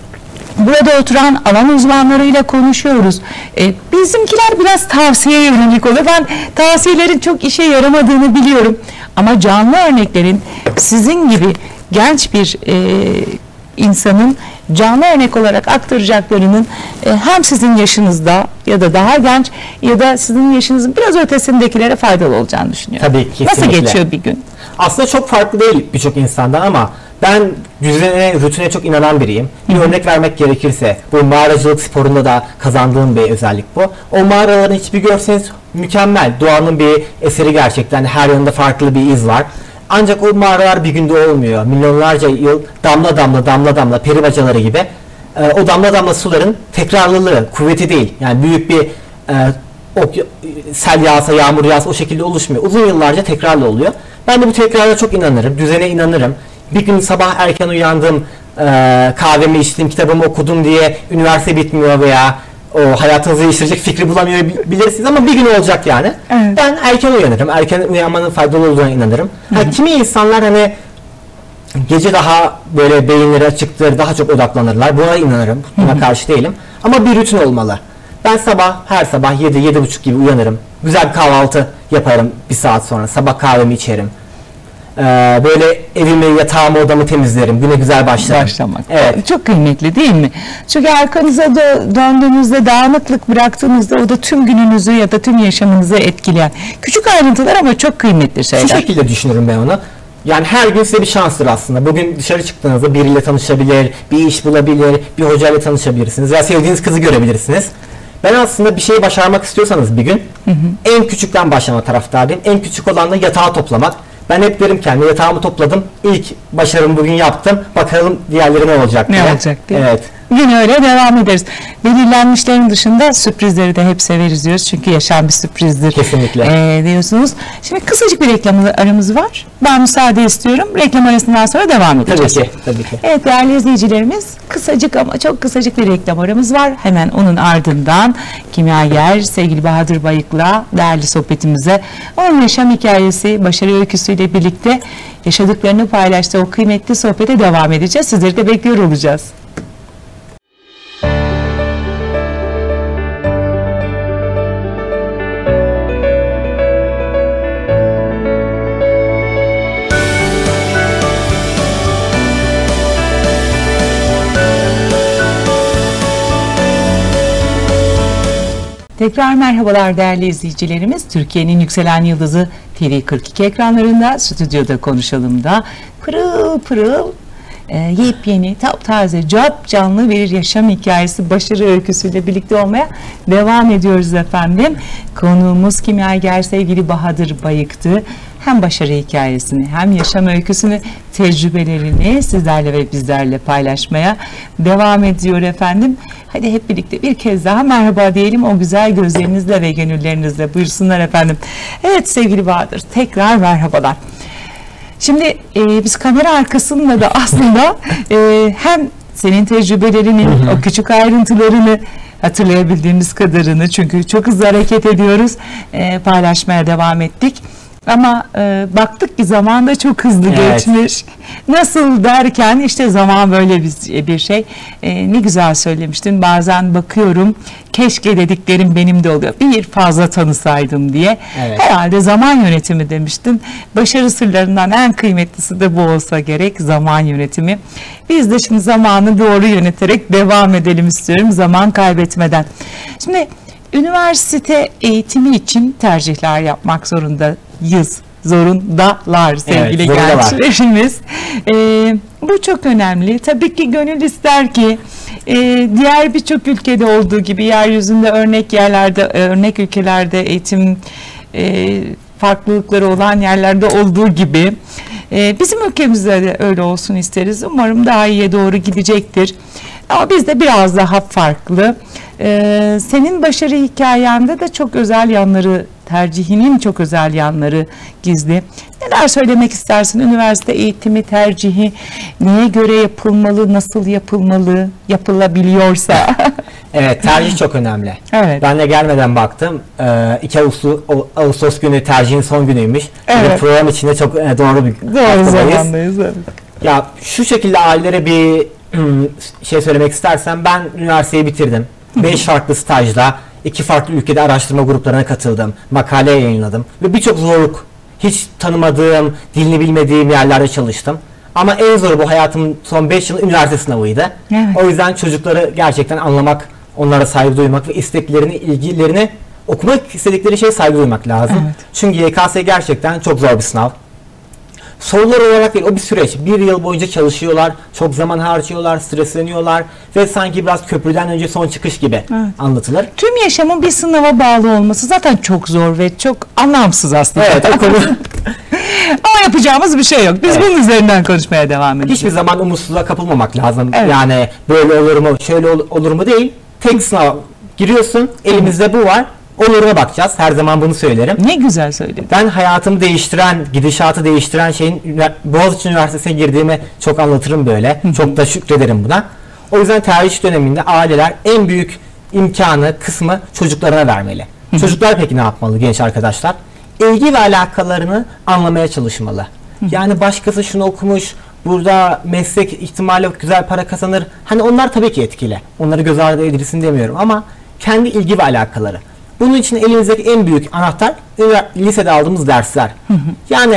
Burada oturan alan uzmanlarıyla konuşuyoruz. E, bizimkiler biraz tavsiye yönelik oluyor. Ben tavsiyelerin çok işe yaramadığını biliyorum. Ama canlı örneklerin sizin gibi genç bir e, insanın canlı örnek olarak aktaracaklarının e, hem sizin yaşınızda ya da daha genç ya da sizin yaşınızın biraz ötesindekilere faydalı olacağını düşünüyorum. Tabii ki. Nasıl geçiyor bir gün? Aslında çok farklı değil birçok insandan ama Ben düzene, rutine çok inanan biriyim. Bir örnek vermek gerekirse, bu mağaracılık sporunda da kazandığım bir özellik bu. O mağaraların hiçbir görseniz mükemmel. Doğanın bir eseri gerçekten. Her yanında farklı bir iz var. Ancak o mağaralar bir günde olmuyor. Milyonlarca yıl damla damla damla damla peri bacaları gibi. E, o damla damla suların tekrarlılığı, kuvveti değil. Yani büyük bir e, o, sel yağsa, yağmur yağsa o şekilde oluşmuyor. Uzun yıllarca tekrarlı oluyor. Ben de bu tekrara çok inanırım. Düzene inanırım. Bir gün sabah erken uyandım, e, kahvemi içtim, kitabımı okudum diye üniversite bitmiyor veya o hayatınızı değiştirecek fikri bulamıyor bilirsiniz ama bir gün olacak yani. Evet. Ben erken uyanırım. Erken uyanmanın faydalı olduğuna inanırım. Hı hı. Ha, kimi insanlar hani gece daha böyle beyinleri açıktır, daha çok odaklanırlar. Buna inanırım. Buna hı hı. karşı değilim. Ama bir rutin olmalı. Ben sabah, her sabah yedi yedi buçuk gibi uyanırım. Güzel bir kahvaltı yaparım bir saat sonra. Sabah kahvemi içerim. Ee, böyle evimi, yatağımı, odamı temizlerim. Güne güzel başlarım. Başlamak. Evet. Çok kıymetli değil mi? Çünkü arkanıza dö- döndüğünüzde, dağınıklık bıraktığınızda o da tüm gününüzü ya da tüm yaşamınızı etkileyen küçük ayrıntılar ama çok kıymetli şeyler. Şu şekilde düşünürüm ben onu. Yani her gün size bir şanstır aslında. Bugün dışarı çıktığınızda biriyle tanışabilir, bir iş bulabilir, bir hocayla tanışabilirsiniz veya sevdiğiniz kızı görebilirsiniz. Ben aslında bir şeyi başarmak istiyorsanız bir gün hı hı. en küçükten başlama taraftarıyım. En küçük olan da yatağı toplamak. Ben hep derim kendime, yatağımı topladım. İlk başarımı bugün yaptım. Bakalım diğerleri ne olacak ne diye. olacak diye. Evet. Gün öyle devam ederiz. Belirlenmişlerin dışında sürprizleri de hep severiz diyoruz. Çünkü yaşam bir sürprizdir. Kesinlikle. Ee, diyorsunuz. Şimdi kısacık bir reklam aramız var. Ben müsaade istiyorum. Reklam arasından sonra devam edeceğiz. Tabii ki. Tabii ki. Evet değerli izleyicilerimiz, kısacık ama çok kısacık bir reklam aramız var. Hemen onun ardından kimyager sevgili Bahadır Bayık'la değerli sohbetimize onun yaşam hikayesi, başarı öyküsüyle birlikte yaşadıklarını paylaştığı o kıymetli sohbete devam edeceğiz. Sizleri de bekliyor olacağız. Tekrar merhabalar değerli izleyicilerimiz. Türkiye'nin yükselen yıldızı T V kırk iki ekranlarında, stüdyoda konuşalım da pırıl pırıl e, yepyeni, taptaze, cap canlı bir yaşam hikayesi, başarı öyküsüyle birlikte olmaya devam ediyoruz efendim. Konuğumuz kimyager sevgili Bahadır Bayık'tı. Hem başarı hikayesini hem yaşam öyküsünü, tecrübelerini sizlerle ve bizlerle paylaşmaya devam ediyor efendim. Hadi hep birlikte bir kez daha merhaba diyelim o güzel gözlerinizle ve gönüllerinizle. Buyursunlar efendim. Evet sevgili Bahadır, tekrar merhabalar. Şimdi e, biz kamera arkasında da aslında e, hem senin tecrübelerinin o küçük ayrıntılarını hatırlayabildiğimiz kadarını, çünkü çok hızlı hareket ediyoruz, e, paylaşmaya devam ettik. Ama e, baktık ki zaman da çok hızlı evet. geçmiş. Nasıl derken işte zaman böyle bir, bir şey. E, ne güzel söylemiştin. Bazen bakıyorum keşke dediklerim benim de oluyor. Bir fazla tanısaydım diye. Evet. Herhalde zaman yönetimi demiştin. Başarı sırlarından en kıymetlisi de bu olsa gerek, zaman yönetimi. Biz de şimdi zamanı doğru yöneterek devam edelim istiyorum, zaman kaybetmeden. Şimdi üniversite eğitimi için tercihler yapmak zorundayız. Zorundalar sevgili evet, gençlerimiz. Ee, bu çok önemli. Tabii ki gönül ister ki e, diğer birçok ülkede olduğu gibi, yeryüzünde örnek yerlerde, örnek ülkelerde eğitim e, farklılıkları olan yerlerde olduğu gibi e, bizim ülkemizde de öyle olsun isteriz. Umarım daha iyiye doğru gidecektir. Ama bizde biraz daha farklı. Ee, senin başarı hikayende de çok özel yanları, tercihinin çok özel yanları gizli. Neler söylemek istersin? Üniversite eğitimi tercihi neye göre yapılmalı, nasıl yapılmalı, yapılabiliyorsa? Evet, tercih çok önemli. Evet. Ben de gelmeden baktım. iki Ağustos günü tercihin son günüymüş. Evet. Program içinde çok doğru bir doğru zamandayız. Evet. Ya şu şekilde ailelere bir şey söylemek istersem, ben üniversiteyi bitirdim. Beş farklı stajla iki farklı ülkede araştırma gruplarına katıldım. Makale yayınladım ve birçok zorluk, hiç tanımadığım, dilini bilmediğim yerlerde çalıştım. Ama en zoru bu hayatımın son beş yılı üniversite sınavıydı. Evet. O yüzden çocukları gerçekten anlamak, onlara saygı duymak ve isteklerini, ilgilerini, okumak istedikleri şeye saygı duymak lazım. Evet. Çünkü Y K S gerçekten çok zor bir sınav. sorular olarak değil, o bir süreç. Bir yıl boyunca çalışıyorlar, çok zaman harcıyorlar, stresleniyorlar ve sanki biraz köprüden önce son çıkış gibi Evet. anlatılır. Tüm yaşamın bir sınava bağlı olması zaten çok zor ve çok anlamsız aslında. Evet, o konu Ama yapacağımız bir şey yok. Biz Evet. bunun üzerinden konuşmaya devam edeceğiz. hiçbir zaman umutsuzluğa kapılmamak lazım. Evet. Yani böyle olur mu, şöyle ol- olur mu değil. Tek sınav giriyorsun, elimizde bu var. Oluruna bakacağız. Her zaman bunu söylerim. Ne güzel söyledin. Ben hayatımı değiştiren, gidişatı değiştiren şeyin ünivers- Boğaziçi Üniversitesi'ne girdiğimi çok anlatırım böyle. Çok da şükrederim buna. O yüzden tercih döneminde aileler en büyük imkanı, kısmı çocuklarına vermeli. Çocuklar peki ne yapmalı genç arkadaşlar? İlgi ve alakalarını anlamaya çalışmalı. Yani başkası şunu okumuş, burada meslek ihtimalle güzel para kazanır. Hani onlar tabii ki etkili. Onları göz ardı edilsin demiyorum ama kendi ilgi ve alakaları. Bunun için elimizdeki en büyük anahtar lisede aldığımız dersler. Yani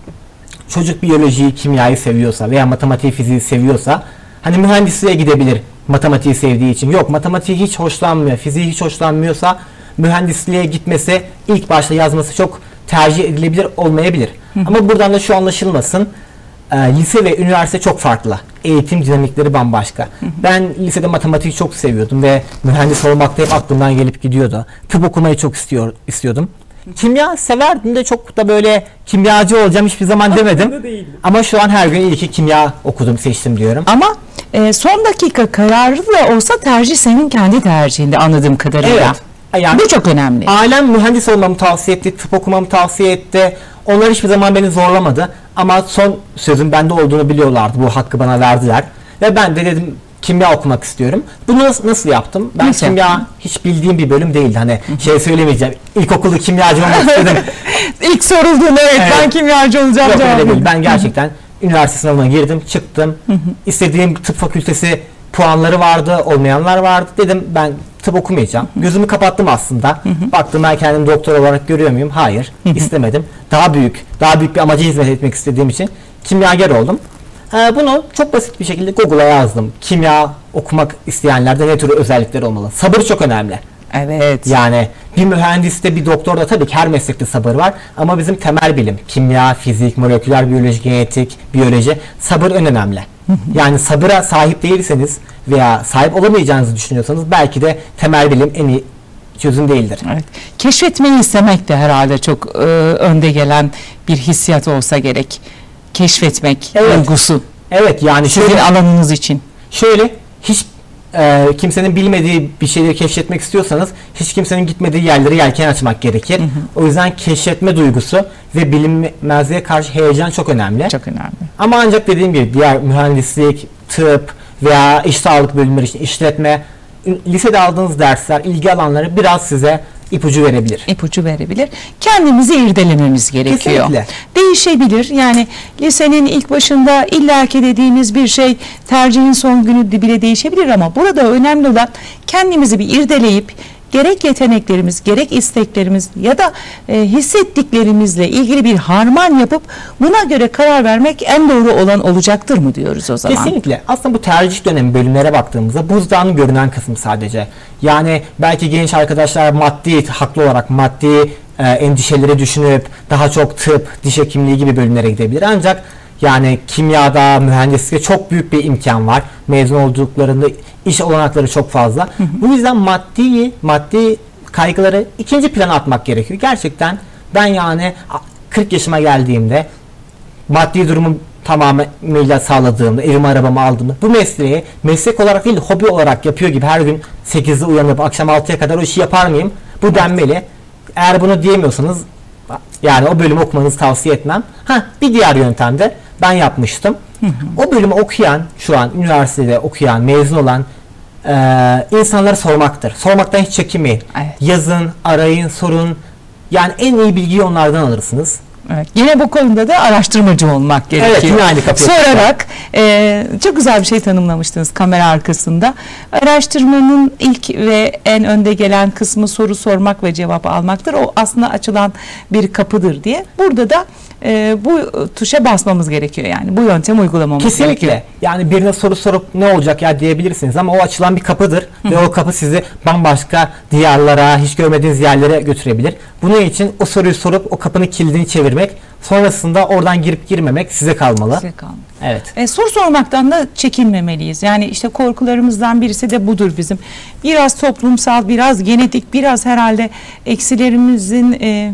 çocuk biyolojiyi, kimyayı seviyorsa veya matematiği, fiziği seviyorsa hani mühendisliğe gidebilir matematiği sevdiği için. Yok, matematiği hiç hoşlanmıyor, fiziği hiç hoşlanmıyorsa mühendisliğe gitmesi, ilk başta yazması çok tercih edilebilir olmayabilir. Ama buradan da şu anlaşılmasın. E, lise ve üniversite çok farklı. Eğitim dinamikleri bambaşka. Ben lisede matematiği çok seviyordum ve mühendis olmak da hep aklımdan gelip gidiyordu. Tıp okumayı çok istiyor, istiyordum. Kimya severdim de çok da böyle kimyacı olacağım hiçbir zaman demedim. Ama şu an her gün iyi ki kimya okudum, seçtim diyorum. Ama e, son dakika kararı da olsa tercih senin kendi tercihinde anladığım kadarıyla. Evet. Yani Bu çok önemli. ailem mühendis olmamı tavsiye etti, tıp okumamı tavsiye etti. Onlar hiçbir zaman beni zorlamadı. Ama son sözün bende olduğunu biliyorlardı. Bu hakkı bana verdiler. Ve ben de dedim kimya okumak istiyorum. Bunu nasıl, nasıl yaptım? Ben Nasıl kimya yaptın? hiç bildiğim bir bölüm değildi. Hani şey söylemeyeceğim. İlkokulda kimyacı olmak istedim. İlk sorulduğunda evet, Evet. ben kimyacı olacağım. Yok öyle cevabı. değil. Ben gerçekten üniversite sınavına girdim, çıktım. İstediğim tıp fakültesi puanları vardı, olmayanlar vardı. Dedim ben tıp okumayacağım. Gözümü kapattım aslında. Baktım ben kendimi doktor olarak görüyor muyum? Hayır, istemedim. Daha büyük, daha büyük bir amaca hizmet etmek istediğim için kimyager oldum. Ee, bunu çok basit bir şekilde Google'a yazdım. Kimya okumak isteyenlerde ne tür özellikler olmalı? Sabır çok önemli. Evet. Yani bir mühendiste, bir doktorda tabii ki her meslekte sabır var ama bizim temel bilim, kimya, fizik, moleküler biyoloji, genetik, biyoloji, sabır en önemli. Yani sabıra sahip değilseniz veya sahip olamayacağınızı düşünüyorsanız belki de temel bilim en iyi çözüm değildir. Evet. Keşfetmeyi istemek de herhalde çok e, önde gelen bir hissiyat olsa gerek. Keşfetmek Evet. duygusu. Evet, yani Sizin şöyle, alanınız için. şöyle hiç e, kimsenin bilmediği bir şeyleri keşfetmek istiyorsanız hiç kimsenin gitmediği yerleri yelken açmak gerekir. O yüzden keşfetme duygusu ve bilinmezliğe karşı heyecan çok önemli. Çok önemli. Ama ancak dediğim gibi diğer mühendislik, tıp veya iş sağlık bölümleri için işletme, lisede aldığınız dersler, ilgi alanları biraz size ipucu verebilir. İpucu verebilir. Kendimizi irdelememiz gerekiyor. Kesinlikle. Değişebilir. Yani lisenin ilk başında illaki dediğimiz bir şey tercihin son günü bile değişebilir ama burada önemli olan kendimizi bir irdeleyip gerek yeteneklerimiz, gerek isteklerimiz ya da e, hissettiklerimizle ilgili bir harman yapıp buna göre karar vermek en doğru olan olacaktır mı diyoruz o zaman? Kesinlikle. Aslında bu tercih dönemi bölümlere baktığımızda buzdağının görünen kısmı sadece. Yani belki genç arkadaşlar maddi, haklı olarak maddi e, endişeleri düşünüp daha çok tıp, diş hekimliği gibi bölümlere gidebilir. Ancak yani kimyada, mühendislikte çok büyük bir imkan var. Mezun olduklarında iş olanakları çok fazla. Hı hı. Bu yüzden maddi maddi kaygıları ikinci plana atmak gerekiyor. Gerçekten ben yani kırk yaşıma geldiğimde maddi durumu tamamıyla sağladığımda, evimi arabamı aldığımda bu mesleği meslek olarak değil hobi olarak yapıyor gibi her gün sekizde uyanıp akşam altıya kadar o işi yapar mıyım? Bu denmeli. Eğer bunu diyemiyorsanız yani o bölümü okumanızı tavsiye etmem. Ha, bir diğer yöntem de ben yapmıştım. Hı hı. O bölümü okuyan, şu an üniversitede okuyan, mezun olan e, insanlara sormaktır. Sormaktan hiç çekinmeyin. Evet. Yazın, arayın, sorun. Yani en iyi bilgiyi onlardan alırsınız. Evet. Yine bu konuda da araştırmacı olmak gerekiyor. Evet, yine aynı kapıya Sorarak e, çok güzel bir şey tanımlamıştınız kamera arkasında. Araştırmanın ilk ve en önde gelen kısmı soru sormak ve cevap almaktır. O aslında açılan bir kapıdır diye. Burada da e, bu tuşa basmamız gerekiyor yani. Bu yöntemi uygulamamız Kesinlikle. gerekiyor. Yani birine soru sorup ne olacak ya diyebilirsiniz ama o açılan bir kapıdır Hı. ve o kapı sizi bambaşka diyarlara, hiç görmediğiniz yerlere götürebilir. Bunun için o soruyu sorup o kapının kilidini çevirmek, sonrasında oradan girip girmemek size kalmalı. Size kalmalı. Evet. E, soru sormaktan da çekinmemeliyiz. Yani işte korkularımızdan birisi de budur bizim. Biraz toplumsal, biraz genetik, biraz herhalde eksilerimizin e,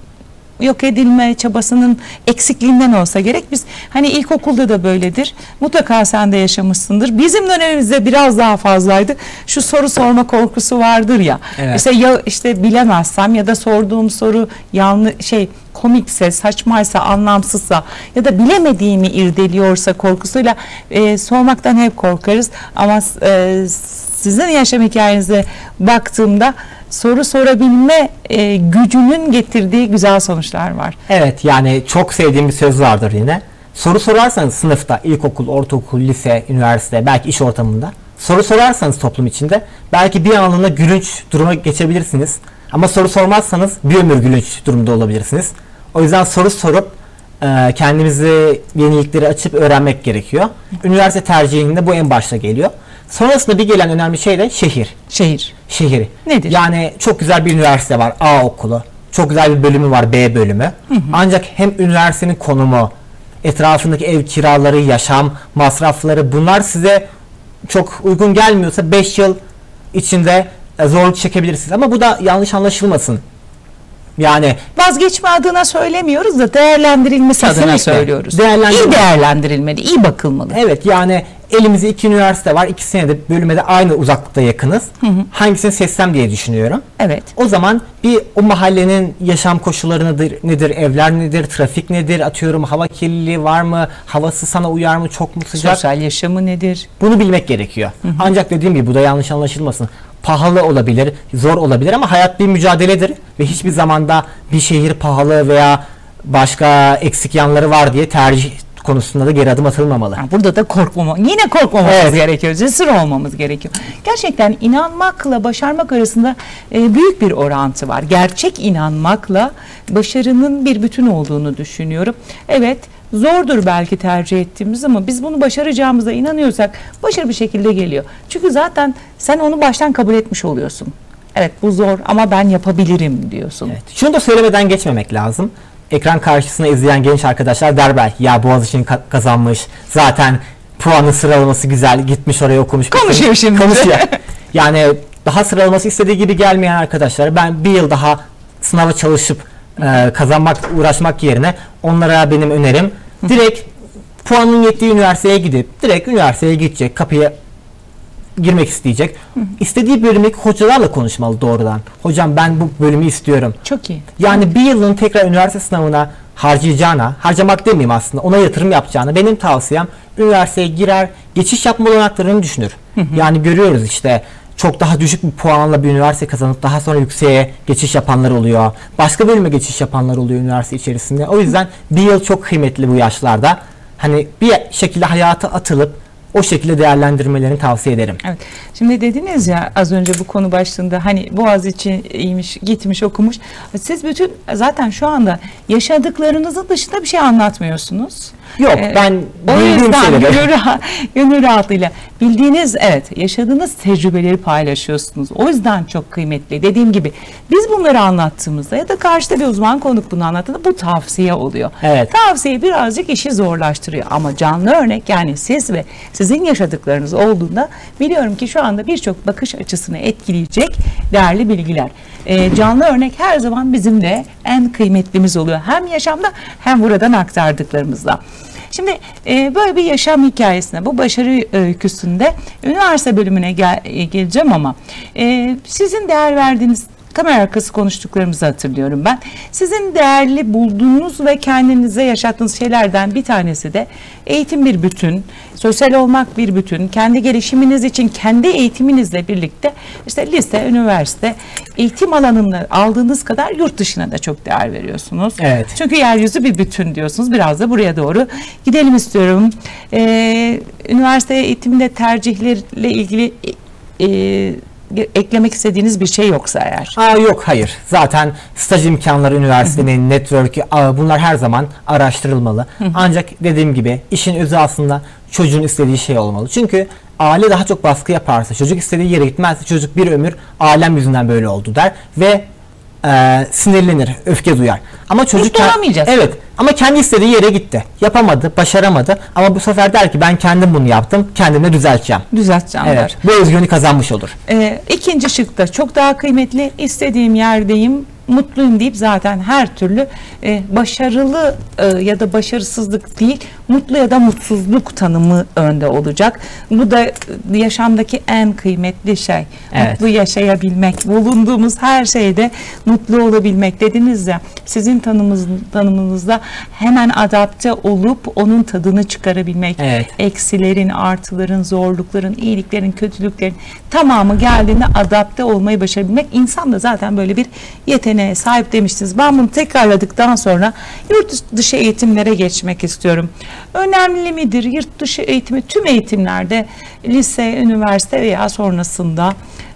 yok edilme çabasının eksikliğinden olsa gerek. Biz hani ilkokulda da böyledir. Mutlaka sen de yaşamışsındır. Bizim dönemimizde biraz daha fazlaydı. Şu soru sorma korkusu vardır ya. Evet. İşte ya işte bilemezsem ya da sorduğum soru yanlış şey komikse, saçmaysa, anlamsızsa ya da bilemediğimi irdeliyorsa korkusuyla e, sormaktan hep korkarız. Ama e, sizin yaşam hikayenize baktığımda soru sorabilme e, gücünün getirdiği güzel sonuçlar var. Evet, yani çok sevdiğim bir söz vardır yine. Soru sorarsanız sınıfta, ilkokul, ortaokul, lise, üniversite, belki iş ortamında soru sorarsanız toplum içinde belki bir anlığına gülünç duruma geçebilirsiniz. Ama soru sormazsanız bir ömür gülünç durumda olabilirsiniz. O yüzden soru sorup e, kendimizi yenilikleri açıp öğrenmek gerekiyor. Üniversite tercihinde bu en başta geliyor. Sonrasında bir gelen önemli şey de şehir. Şehir. Şehir. Nedir? Yani çok güzel bir üniversite var, A okulu. Çok güzel bir bölümü var, B bölümü. Hı hı. Ancak hem üniversitenin konumu, etrafındaki ev kiraları, yaşam masrafları, bunlar size çok uygun gelmiyorsa beş yıl içinde zorluk çekebilirsiniz. Ama bu da yanlış anlaşılmasın. Yani vazgeçme adına söylemiyoruz da değerlendirilmesi kesinlikle adına söylüyoruz. Değerlendirme. İyi değerlendirilmeli, iyi bakılmalı. Evet, yani elimizde iki üniversite var. İkisine de bölüme de aynı uzaklıkta yakınız. Hı hı. Hangisini seçsem diye düşünüyorum. Evet. O zaman bir o mahallenin yaşam koşulları nedir, nedir, evler nedir, trafik nedir, atıyorum hava kirliliği var mı, havası sana uyar mı, çok mu sıcak? Sosyal yaşamı nedir? Bunu bilmek gerekiyor. Hı hı. Ancak dediğim gibi bu da yanlış anlaşılmasın. Pahalı olabilir, zor olabilir ama hayat bir mücadeledir ve hiçbir zamanda bir şehir pahalı veya başka eksik yanları var diye tercih konusunda da geri adım atılmamalı. Yani burada da korkmama, yine korkmamamız evet. gerekiyor, cesur olmamız gerekiyor. Gerçekten inanmakla başarmak arasında e, büyük bir orantı var. Gerçek inanmakla başarının bir bütün olduğunu düşünüyorum. Evet, zordur belki tercih ettiğimiz ama biz bunu başaracağımıza inanıyorsak başarı bir şekilde geliyor. Çünkü zaten sen onu baştan kabul etmiş oluyorsun. Evet, bu zor ama ben yapabilirim diyorsun. Evet. Şunu da söylemeden geçmemek lazım. Ekran karşısında izleyen genç arkadaşlar der belki ya Boğaziçi'ni ka- kazanmış, zaten puanın sıralaması güzel, gitmiş oraya okumuş. Konuşuyor şimdi. Konuşuyor. Yani daha sıralaması istediği gibi gelmeyen arkadaşlar, ben bir yıl daha sınava çalışıp e, kazanmak, uğraşmak yerine onlara benim önerim direkt puanın yettiği üniversiteye gidip direkt üniversiteye gidecek, kapıya girmek isteyecek. Hı hı. İstediği bölümdeki hocalarla konuşmalı doğrudan. Hocam ben bu bölümü istiyorum. Çok iyi. Yani bir yılın tekrar üniversite sınavına harcayacağına, harcamak demeyeyim aslında, ona yatırım yapacağına benim tavsiyem üniversiteye girer, geçiş yapma olanaklarını düşünür. Hı hı. Yani görüyoruz işte çok daha düşük bir puanla bir üniversite kazanıp daha sonra yükseğe geçiş yapanlar oluyor. Başka bölüme geçiş yapanlar oluyor üniversite içerisinde. O yüzden bir yıl çok kıymetli bu yaşlarda. Hani bir şekilde hayata atılıp o şekilde değerlendirmelerini tavsiye ederim. Evet. Şimdi dediniz ya az önce bu konu başlığında hani Boğaziçi'ymiş, gitmiş, okumuş. Siz bütün zaten şu anda yaşadıklarınızın dışında bir şey anlatmıyorsunuz. Yok, ee, ben o yüzden şeyleri. gönül, rahat, gönül rahatlığıyla bildiğiniz, evet, yaşadığınız tecrübeleri paylaşıyorsunuz. O yüzden çok kıymetli. Dediğim gibi biz bunları anlattığımızda ya da karşıda bir uzman konuk bunu anlattığında bu tavsiye oluyor. Evet. Tavsiye birazcık işi zorlaştırıyor ama canlı örnek, yani siz ve sizin yaşadıklarınız olduğunda biliyorum ki şu anda birçok bakış açısını etkileyecek değerli bilgiler. Ee, canlı örnek her zaman bizim de en kıymetlimiz oluyor. Hem yaşamda hem buradan aktardıklarımızla. Şimdi e, böyle bir yaşam hikayesine, bu başarı öyküsünde üniversite bölümüne gel, e, geleceğim ama e, sizin değer verdiğiniz, kamera arkası konuştuklarımızı hatırlıyorum ben. Sizin değerli bulduğunuz ve kendinize yaşattığınız şeylerden bir tanesi de eğitim bir bütün, sosyal olmak bir bütün, kendi gelişiminiz için kendi eğitiminizle birlikte işte lise, üniversite, eğitim alanında aldığınız kadar yurt dışına da çok değer veriyorsunuz. Evet. Çünkü yeryüzü bir bütün diyorsunuz. Biraz da buraya doğru gidelim istiyorum. Ee, üniversite eğitiminde tercihlerle ilgili e, eklemek istediğiniz bir şey yoksa eğer. Aa, yok, hayır. Zaten staj imkanları, üniversitenin, network'ü, bunlar her zaman araştırılmalı. Hı hı. Ancak dediğim gibi işin özü aslında çocuğun istediği şey olmalı. Çünkü aile daha çok baskı yaparsa, çocuk istediği yere gitmezse çocuk bir ömür ailem yüzünden böyle oldu der ve e, sinirlenir, öfke duyar. Ama çocuk kend- evet, ama kendi istediği yere gitti. Yapamadı, başaramadı ama bu sefer der ki ben kendim bunu yaptım, kendimle düzelteceğim. Düzelteceğim evet, der. Bu özgüveni kazanmış olur. Ee, ikinci şıkta çok daha kıymetli, istediğim yerdeyim, mutluyum deyip zaten her türlü e, başarılı e, ya da başarısızlık değil, mutlu ya da mutsuzluk tanımı önde olacak. Bu da e, yaşamdaki en kıymetli şey. Evet. Mutlu yaşayabilmek, bulunduğumuz her şeyde mutlu olabilmek dediniz ya. Sizin tanımınız, tanımınızda hemen adapte olup onun tadını çıkarabilmek. Evet. Eksilerin, artıların, zorlukların, iyiliklerin, kötülüklerin tamamı geldiğinde adapte olmayı başarabilmek. İnsan da zaten böyle bir yeteneğe sahip demiştiniz. Ben bunu tekrarladıktan sonra yurt dışı eğitimlere geçmek istiyorum. Önemli midir yurt dışı eğitimi? Tüm eğitimlerde, lise, üniversite veya sonrasında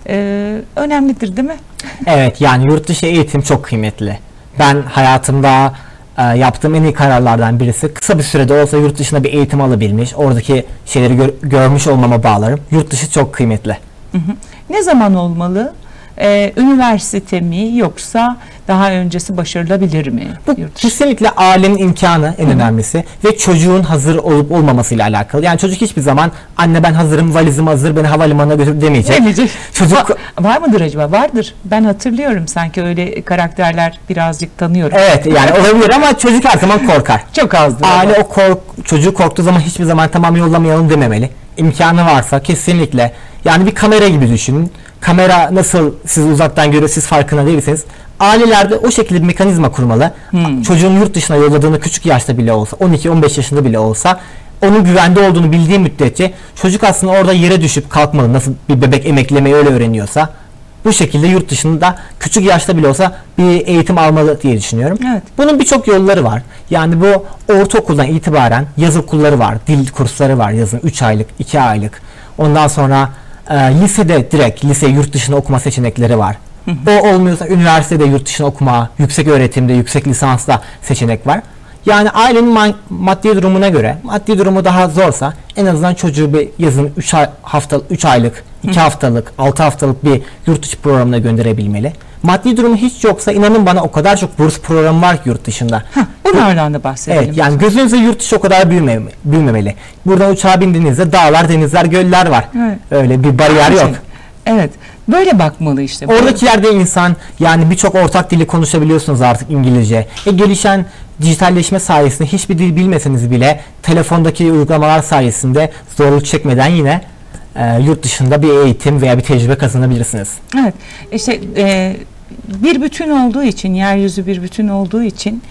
e, önemlidir değil mi? Evet, yani yurt dışı eğitim çok kıymetli. Ben hayatımda e, yaptığım en iyi kararlardan birisi, kısa bir sürede olsa yurt dışında bir eğitim alabilmiş, oradaki şeyleri gör, görmüş olmama bağlarım. Yurt dışı çok kıymetli. Hı hı. Ne zaman olmalı? Ee, üniversite mi yoksa daha öncesi başarılabilir mi? Bu kesinlikle ailenin imkanı en Hı. önemlisi ve çocuğun hazır olup olmamasıyla alakalı. Yani çocuk hiçbir zaman anne ben hazırım, valizim hazır, beni havalimanına götür demeyecek. Demeyecek. Çocuk Va- var mıdır acaba? Vardır. Ben hatırlıyorum sanki öyle karakterler birazcık tanıyorum. Evet, yani olabilir ama çocuk her zaman korkar. Çok azdır. Aile ama. o kork çocuğu korktuğu zaman hiçbir zaman tamam yollamayalım dememeli. İmkanı varsa kesinlikle, yani bir kamera gibi düşünün. Kamera nasıl siz uzaktan görüyor, siz farkında değilseniz, ailelerde o şekilde bir mekanizma kurmalı. Hmm. Çocuğun yurt dışına yolladığını küçük yaşta bile olsa, on iki on beş yaşında bile olsa, onun güvende olduğunu bildiği müddetçe çocuk aslında orada yere düşüp kalkmalı. Nasıl bir bebek emeklemeyi öyle öğreniyorsa, bu şekilde yurt dışında küçük yaşta bile olsa bir eğitim almalı diye düşünüyorum. Evet. Bunun birçok yolları var. Yani bu ortaokuldan itibaren yaz okulları var, dil kursları var yazın, üç aylık, iki aylık. Ondan sonra e, lisede direkt lise yurt dışına okuma seçenekleri var. Hı hı. O olmuyorsa üniversitede yurt dışına okuma, yüksek öğretimde, yüksek lisansta seçenek var. Yani ailenin ma- maddi durumuna göre, maddi durumu daha zorsa en azından çocuğu bir yazın üç ay, hafta, üç aylık, iki haftalık, altı haftalık bir yurt dışı programına gönderebilmeli. Maddi durumu hiç yoksa inanın bana o kadar çok burs programı var ki yurt dışında. Heh, bunlardan da bahsedelim. Evet, yani gözünüzde yurt dışı o kadar büyüme, büyümemeli. Buradan uçağa bindiğinizde dağlar, denizler, göller var. Evet. Öyle bir bariyer yok. Evet. Böyle bakmalı işte. Oradaki yerde insan, yani birçok ortak dili konuşabiliyorsunuz artık, İngilizce. E gelişen dijitalleşme sayesinde hiçbir dil bilmeseniz bile telefondaki uygulamalar sayesinde zorluk çekmeden yine e, yurt dışında bir eğitim veya bir tecrübe kazanabilirsiniz. Evet. İşte e, bir bütün olduğu için, yeryüzü bir bütün olduğu için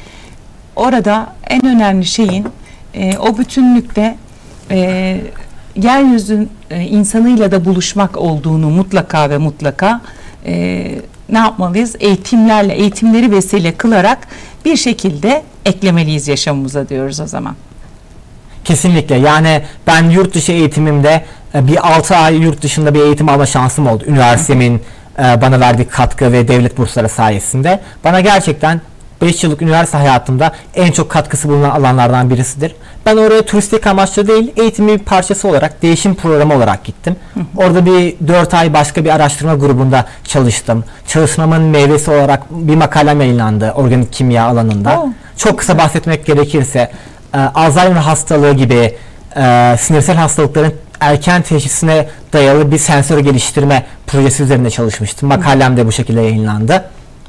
orada en önemli şeyin e, o bütünlükte e, yeryüzü e, insanıyla da buluşmak olduğunu mutlaka ve mutlaka e, ne yapmalıyız? Eğitimlerle, eğitimleri vesile kılarak bir şekilde eklemeliyiz yaşamımıza diyoruz o zaman. Kesinlikle. Yani ben yurt dışı eğitimimde bir altı ay yurt dışında bir eğitim alma şansım oldu. Üniversitemin bana verdiği katkı ve devlet bursları sayesinde. Bana gerçekten beş yıllık üniversite hayatımda en çok katkısı bulunan alanlardan birisidir. Ben oraya turistik amaçlı değil, eğitimin bir parçası olarak, değişim programı olarak gittim. Orada bir dört ay başka bir araştırma grubunda çalıştım. Çalışmamın meyvesi olarak bir makalem yayınlandı organik kimya alanında. Oh. Çok kısa bahsetmek gerekirse, e, Alzheimer hastalığı gibi e, sinirsel hastalıkların erken teşhisine dayalı bir sensör geliştirme projesi üzerinde çalışmıştım. Makalem de bu şekilde yayınlandı.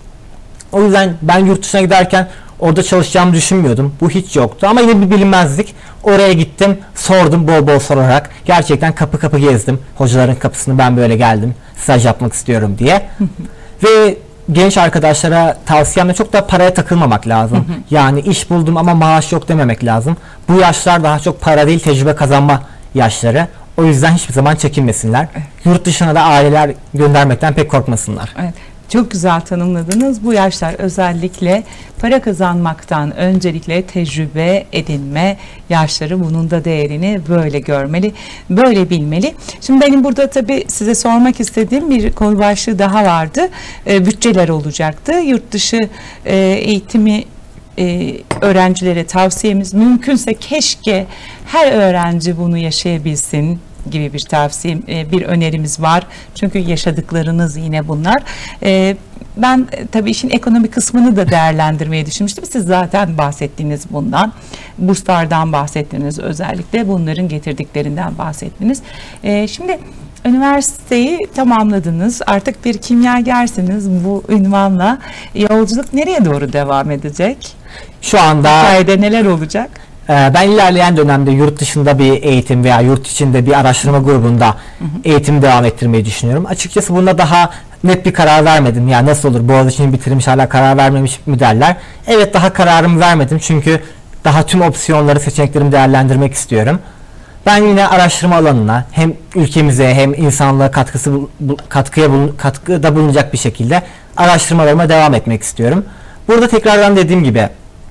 O yüzden ben yurt dışına giderken orada çalışacağımı düşünmüyordum. Bu hiç yoktu ama yine bir bilinmezlik. Oraya gittim, sordum bol bol sorarak. Gerçekten kapı kapı gezdim. Hocaların kapısını ben böyle geldim. Staj yapmak istiyorum diye. Ve genç arkadaşlara tavsiyemle çok da paraya takılmamak lazım. Yani iş buldum ama maaş yok dememek lazım. Bu yaşlar daha çok para değil, tecrübe kazanma yaşları. O yüzden hiçbir zaman çekinmesinler. Yurt dışına da aileler göndermekten pek korkmasınlar. Evet. Çok güzel tanımladınız. Bu yaşlar özellikle para kazanmaktan öncelikle tecrübe edinme yaşları, bunun da değerini böyle görmeli, böyle bilmeli. Şimdi benim burada tabii size sormak istediğim bir konu başlığı daha vardı. E, bütçeler olacaktı. Yurt dışı e, eğitimi e, öğrencilere tavsiyemiz, mümkünse keşke her öğrenci bunu yaşayabilsin gibi bir tavsiye, bir önerimiz var. Çünkü yaşadıklarınız yine bunlar. Ben tabii işin ekonomik kısmını da değerlendirmeyi düşünmüştüm. Siz zaten bahsettiniz bundan. Burslardan bahsettiniz, özellikle bunların getirdiklerinden bahsettiniz. Şimdi üniversiteyi tamamladınız. Artık bir kimyagersiniz. Bu ünvanla yolculuk nereye doğru devam edecek? Şu anda hikayede neler olacak? Ben ilerleyen dönemde yurt dışında bir eğitim veya yurt içinde bir araştırma grubunda hı hı. eğitim devam ettirmeyi düşünüyorum. Açıkçası bunda daha net bir karar vermedim. Yani nasıl olur, Boğaziçi'ni bitirmiş hala karar vermemiş mi derler. Evet, daha kararımı vermedim çünkü daha tüm opsiyonları, seçeneklerimi değerlendirmek istiyorum. Ben yine araştırma alanına hem ülkemize hem insanlığa katkısı katkıya bulun, katkıda bulunacak bir şekilde araştırmalarıma devam etmek istiyorum. Burada tekrardan dediğim gibi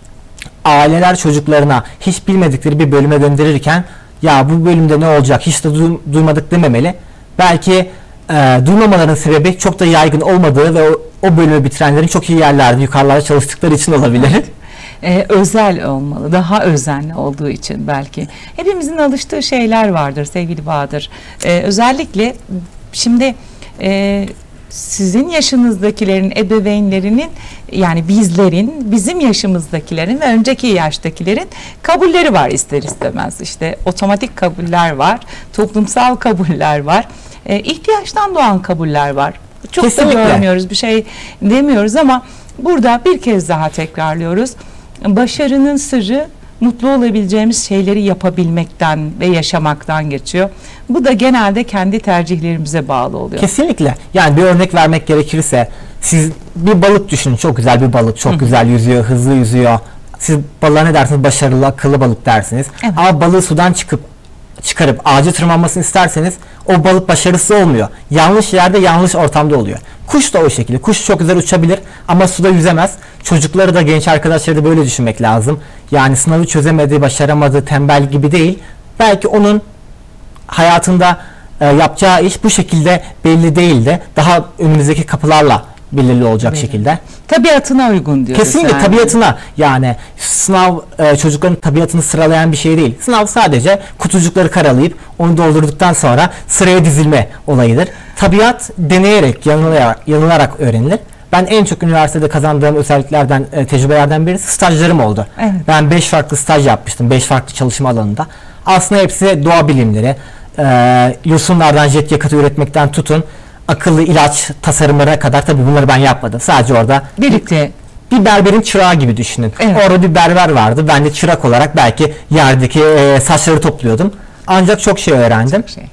aileler çocuklarına hiç bilmedikleri bir bölüme gönderirken ya bu bölümde ne olacak hiç de du- duymadık dememeli. Belki e, duymamaların sebebi çok da yaygın olmadığı ve o, o bölümü bitirenlerin çok iyi yerlerde, yukarılarda çalıştıkları için olabilir. Evet. Ee, özel olmalı, daha özenli olduğu için belki. Hepimizin alıştığı şeyler vardır sevgili Bahadır. Ee, özellikle şimdi e, sizin yaşınızdakilerin, ebeveynlerinin, yani bizlerin, bizim yaşımızdakilerin ve önceki yaştakilerin kabulleri var ister istemez. İşte otomatik kabuller var, toplumsal kabuller var, e, ihtiyaçtan doğan kabuller var. Çok Kesinlikle. da görmüyoruz, bir şey demiyoruz ama burada bir kez daha tekrarlıyoruz. Başarının sırrı mutlu olabileceğimiz şeyleri yapabilmekten ve yaşamaktan geçiyor. Bu da genelde kendi tercihlerimize bağlı oluyor. Kesinlikle. Yani bir örnek vermek gerekirse siz bir balık düşünün. Çok güzel bir balık. Çok Hı. güzel yüzüyor, hızlı yüzüyor. Siz balığa ne dersiniz? Başarılı, akıllı balık dersiniz. Evet. Ama balığı sudan çıkıp çıkarıp ağaca tırmanmasını isterseniz o balık başarısız olmuyor. Yanlış yerde, yanlış ortamda oluyor. Kuş da o şekilde. Kuş çok güzel uçabilir ama suda yüzemez. Çocukları da, genç arkadaşları da böyle düşünmek lazım. Yani sınavı çözemedi, başaramadı, tembel gibi değil. Belki onun hayatında e, yapacağı iş bu şekilde belli değil de daha önümüzdeki kapılarla belirli olacak evet. şekilde. Tabiatına uygun diyoruz. Kesinlikle yani. Tabiatına. Yani sınav e, çocukların tabiatını sıralayan bir şey değil. Sınav sadece kutucukları karalayıp onu doldurduktan sonra sıraya dizilme olayıdır. Tabiat deneyerek, yanılarak, yanılarak öğrenilir. Ben en çok üniversitede kazandığım özelliklerden, e, tecrübelerden birisi stajlarım oldu. Evet. Ben beş farklı staj yapmıştım. beş farklı çalışma alanında. Aslında hepsi doğa bilimleri. E, yosunlardan jet yakıtı üretmekten tutun akıllı ilaç tasarımlarına kadar, tabii bunları ben yapmadım. Sadece orada birlikte bir berberin çırağı gibi düşünün. Evet. Orada bir berber vardı. Ben de çırak olarak belki yerdeki e, saçları topluyordum. Ancak çok şey öğrendim. Çok şey.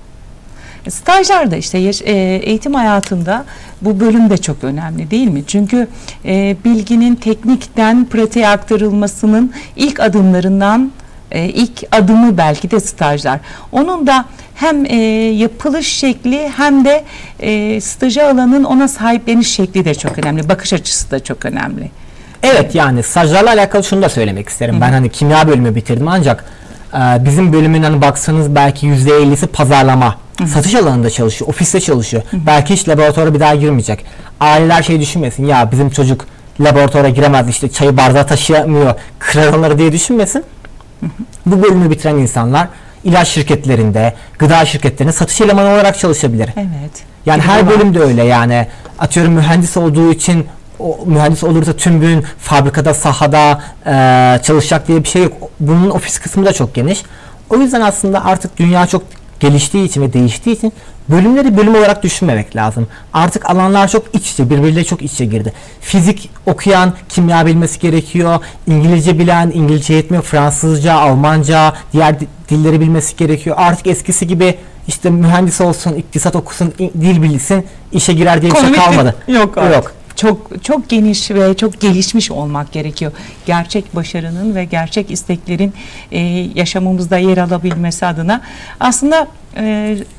Stajlarda işte eğitim hayatında bu bölüm de çok önemli değil mi? Çünkü e, bilginin teknikten pratiğe aktarılmasının ilk adımlarından e, ilk adımı belki de stajlar. Onun da hem e, yapılış şekli hem de e, stajı alanın ona sahipleniş şekli de çok önemli. Bakış açısı da çok önemli. Evet, yani stajlarla alakalı şunu da söylemek isterim. Hı-hı. Ben hani kimya bölümü bitirdim ancak e, bizim bölümün hani baksanız belki yüzde ellisi pazarlama. Hı-hı. Satış alanında çalışıyor, ofiste çalışıyor. Hı-hı. Belki hiç laboratuvara bir daha girmeyecek. Aileler şey düşünmesin, ya bizim çocuk laboratuvara giremez, işte çayı bardağa taşıyamıyor, kırar onları diye düşünmesin. Hı-hı. Bu bölümü bitiren insanlar ilaç şirketlerinde, gıda şirketlerinde satış elemanı olarak çalışabilir. Evet. Yani her var. Bölümde öyle, yani atıyorum mühendis olduğu için o mühendis olursa tüm gün fabrikada, sahada e, çalışacak diye bir şey yok. Bunun ofis kısmı da çok geniş. O yüzden aslında artık dünya çok geliştiği için ve değiştiği için bölümleri bölüm olarak düşünmemek lazım. Artık alanlar çok iç içe, birbiriyle çok iç içe girdi. Fizik okuyan kimya bilmesi gerekiyor. İngilizce bilen İngilizce yetmiyor. Fransızca, Almanca, diğer dilleri bilmesi gerekiyor. Artık eskisi gibi işte mühendis olsun, iktisat okusun, dil bilsin, işe girer diye bir şey kalmadı. Yok artık. Yok. Çok çok geniş ve çok gelişmiş olmak gerekiyor. Gerçek başarının ve gerçek isteklerin e, yaşamımızda yer alabilmesi adına. Aslında e,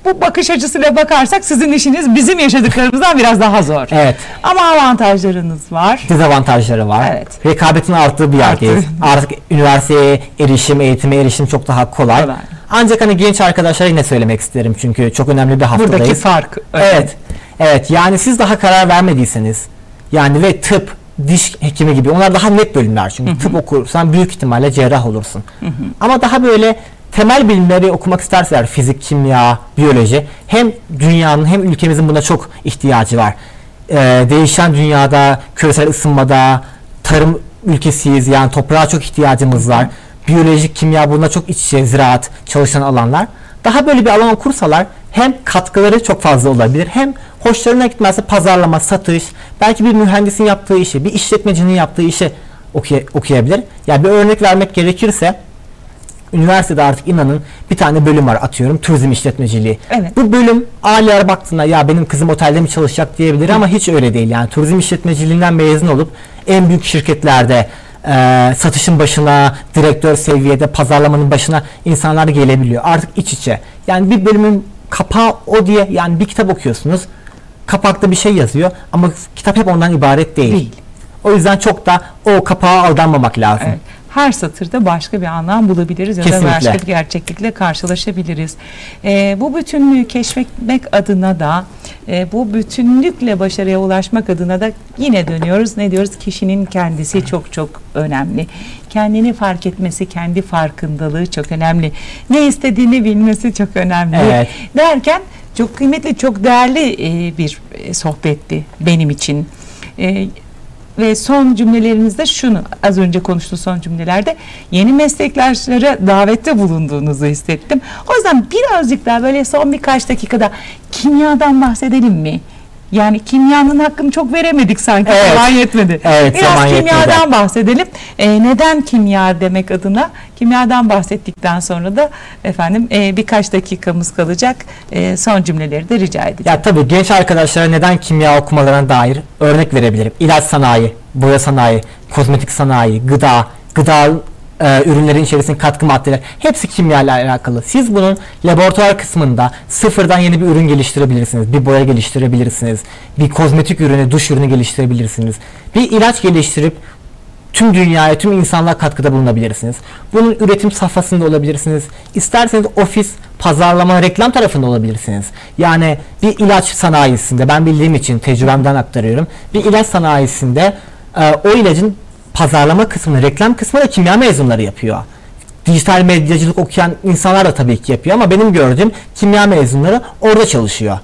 bu bakış açısıyla bakarsak sizin işiniz bizim yaşadıklarımızdan biraz daha zor. Evet. Ama avantajlarınız var. Dezavantajları var. Evet. Rekabetin arttığı bir yerdeyiz. Arttı. Artık üniversiteye erişim, eğitime erişim çok daha kolay. Kolay. Ancak hani genç arkadaşlara yine söylemek isterim çünkü çok önemli bir haftadayız. Buradaki fark. Evet. Evet. Yani siz daha karar vermediyseniz yani ve tıp, diş hekimi gibi onlar daha net bölümler çünkü hı hı. tıp okursan büyük ihtimalle cerrah olursun. Hı hı. Ama daha böyle temel bilimleri okumak isterseler fizik, kimya, biyoloji hem dünyanın hem ülkemizin buna çok ihtiyacı var. Ee, değişen dünyada, küresel ısınmada, tarım ülkesiyiz yani toprağa çok ihtiyacımız var. Biyolojik, kimya buna çok iç içe, ziraat, çalışan alanlar. Daha böyle bir alan okursalar hem katkıları çok fazla olabilir hem hoşlarına gitmezse pazarlama, satış, belki bir mühendisin yaptığı işi, bir işletmecinin yaptığı işi okuy- okuyabilir. Yani bir örnek vermek gerekirse üniversitede artık inanın bir tane bölüm var atıyorum turizm işletmeciliği. Evet. Bu bölüm aileler baktığında ya benim kızım otelde mi çalışacak diyebilir ama hiç öyle değil. Yani turizm işletmeciliğinden mezun olup en büyük şirketlerde e, satışın başına, direktör seviyede pazarlamanın başına insanlar gelebiliyor. Artık iç içe. Yani bir bölümün kapağı o diye yani bir kitap okuyorsunuz. Kapakta bir şey yazıyor ama kitap hep ondan ibaret değil. değil. O yüzden çok da o kapağa aldanmamak lazım. Evet. Her satırda başka bir anlam bulabiliriz ya Kesinlikle. da başka bir gerçeklikle karşılaşabiliriz. E, bu bütünlüğü keşfetmek adına da e, bu bütünlükle başarıya ulaşmak adına da yine dönüyoruz. Ne diyoruz? Kişinin kendisi çok çok önemli. Kendini fark etmesi, kendi farkındalığı çok önemli. Ne istediğini bilmesi çok önemli. Evet. Derken çok kıymetli, çok değerli e, bir sohbetti benim için. E, Ve son cümlelerinizde şunu, az önce konuştuğum son cümlelerde yeni meslektaşlara davette bulunduğunuzu hissettim. O yüzden birazcık daha böyle son birkaç dakikada kimyadan bahsedelim mi? Yani kimyanın hakkını çok veremedik sanki, evet. zaman yetmedi. Evet, Biraz zaman kimyadan yetmedi. bahsedelim. E, neden kimya demek adına? Kimyadan bahsettikten sonra da efendim e, birkaç dakikamız kalacak. E, son cümleleri de rica edeceğim. Ya tabii genç arkadaşlara neden kimya okumalarına dair örnek verebilirim. İlaç sanayi, boya sanayi, kozmetik sanayi, gıda, gıda e, ürünlerin içerisindeki katkı maddeler hepsi kimya ile alakalı. Siz bunun laboratuvar kısmında sıfırdan yeni bir ürün geliştirebilirsiniz. Bir boya geliştirebilirsiniz. Bir kozmetik ürünü, duş ürünü geliştirebilirsiniz. Bir ilaç geliştirip tüm dünyaya, tüm insanlığa katkıda bulunabilirsiniz. Bunun üretim safhasında olabilirsiniz. İsterseniz ofis, pazarlama, reklam tarafında olabilirsiniz. Yani bir ilaç sanayisinde, ben bildiğim için tecrübemden aktarıyorum. Bir ilaç sanayisinde e, o ilacın pazarlama kısmını, reklam kısmını da kimya mezunları yapıyor. Dijital medyacılık okuyan insanlar da tabii ki yapıyor ama benim gördüğüm kimya mezunları orada çalışıyor.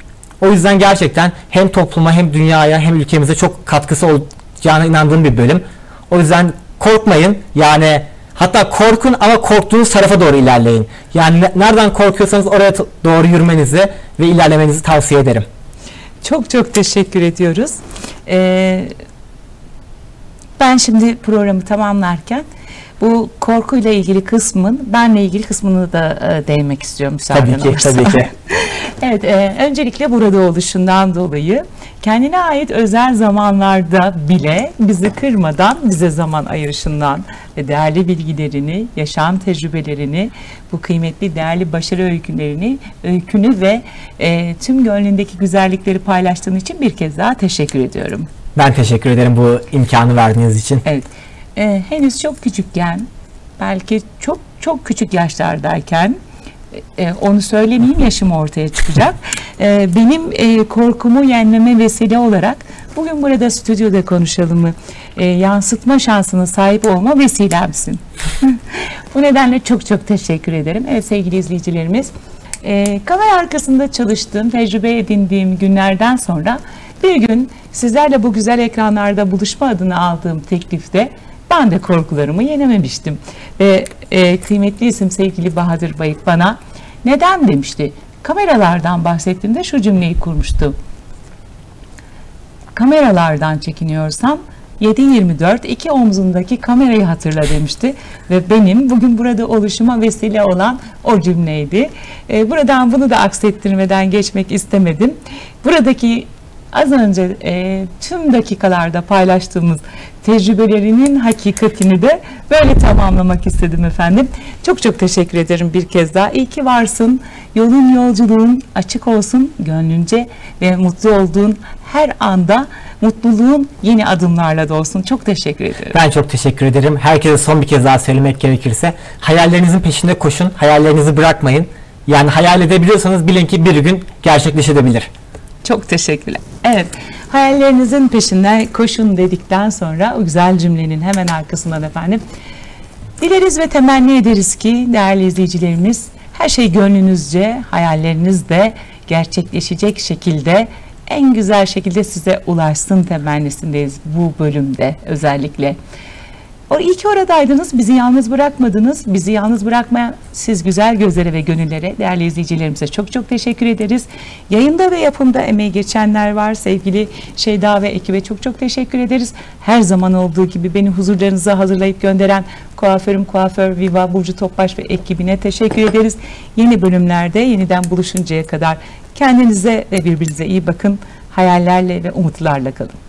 O yüzden gerçekten hem topluma hem dünyaya hem ülkemize çok katkısı olacağına inandığım bir bölüm. O yüzden korkmayın. Yani hatta korkun ama korktuğunuz tarafa doğru ilerleyin. Yani nereden korkuyorsanız oraya doğru yürümenizi ve ilerlemenizi tavsiye ederim. Çok çok teşekkür ediyoruz. Ee, ben şimdi programı tamamlarken bu korkuyla ilgili kısmın, benle ilgili kısmını da e, değinmek istiyorum müsaaden Tabii ki, olursa. tabii ki. Evet, e, öncelikle burada oluşundan dolayı kendine ait özel zamanlarda bile bizi kırmadan, bize zaman ayırışından ve değerli bilgilerini, yaşam tecrübelerini, bu kıymetli değerli başarı öykülerini, öykünü ve e, tüm gönlündeki güzellikleri paylaştığın için bir kez daha teşekkür ediyorum. Ben teşekkür ederim bu imkanı verdiğiniz için. Evet. Ee, henüz çok küçükken, belki çok çok küçük yaşlardayken, e, onu söylemeyeyim yaşım ortaya çıkacak. E, benim e, korkumu yenmeme vesile olarak bugün burada stüdyoda konuşalımı e, yansıtma şansına sahip olma vesilemsin. Bu nedenle çok çok teşekkür ederim. Evet sevgili izleyicilerimiz, e, kamera arkasında çalıştığım, tecrübe edindiğim günlerden sonra bir gün sizlerle bu güzel ekranlarda buluşma adına aldığım teklifte ben de korkularımı yenememiştim. Ve e, kıymetli isim sevgili Bahadır Bayık bana neden demişti. Kameralardan bahsettiğimde şu cümleyi kurmuştu. Kameralardan çekiniyorsan yedi yirmi dört iki omzundaki kamerayı hatırla demişti. Ve benim bugün burada oluşuma vesile olan o cümleydi. E, buradan bunu da aksettirmeden geçmek istemedim. Buradaki az önce e, tüm dakikalarda paylaştığımız tecrübelerinin hakikatini de böyle tamamlamak istedim efendim. Çok çok teşekkür ederim bir kez daha. İyi ki varsın. Yolun, yolculuğun açık olsun gönlünce ve mutlu olduğun her anda mutluluğun yeni adımlarla da olsun. Çok teşekkür ederim. Ben çok teşekkür ederim. Herkese son bir kez daha söylemek gerekirse hayallerinizin peşinde koşun. Hayallerinizi bırakmayın. Yani hayal edebiliyorsanız bilin ki bir gün gerçekleşebilir. Çok teşekkürler. Evet, hayallerinizin peşinden koşun dedikten sonra o güzel cümlenin hemen arkasından efendim dileriz ve temenni ederiz ki değerli izleyicilerimiz her şey gönlünüzce, hayalleriniz de gerçekleşecek şekilde en güzel şekilde size ulaşsın temennisindeyiz bu bölümde özellikle. O iyi ki oradaydınız, bizi yalnız bırakmadınız. Bizi yalnız bırakmayan siz güzel gözlere ve gönüllere, değerli izleyicilerimize çok çok teşekkür ederiz. Yayında ve yapımda emeği geçenler var. Sevgili Şeyda ve ekibe çok çok teşekkür ederiz. Her zaman olduğu gibi beni huzurlarınıza hazırlayıp gönderen kuaförüm kuaför Viva Burcu Topbaş ve ekibine teşekkür ederiz. Yeni bölümlerde yeniden buluşuncaya kadar kendinize ve birbirinize iyi bakın. Hayallerle ve umutlarla kalın.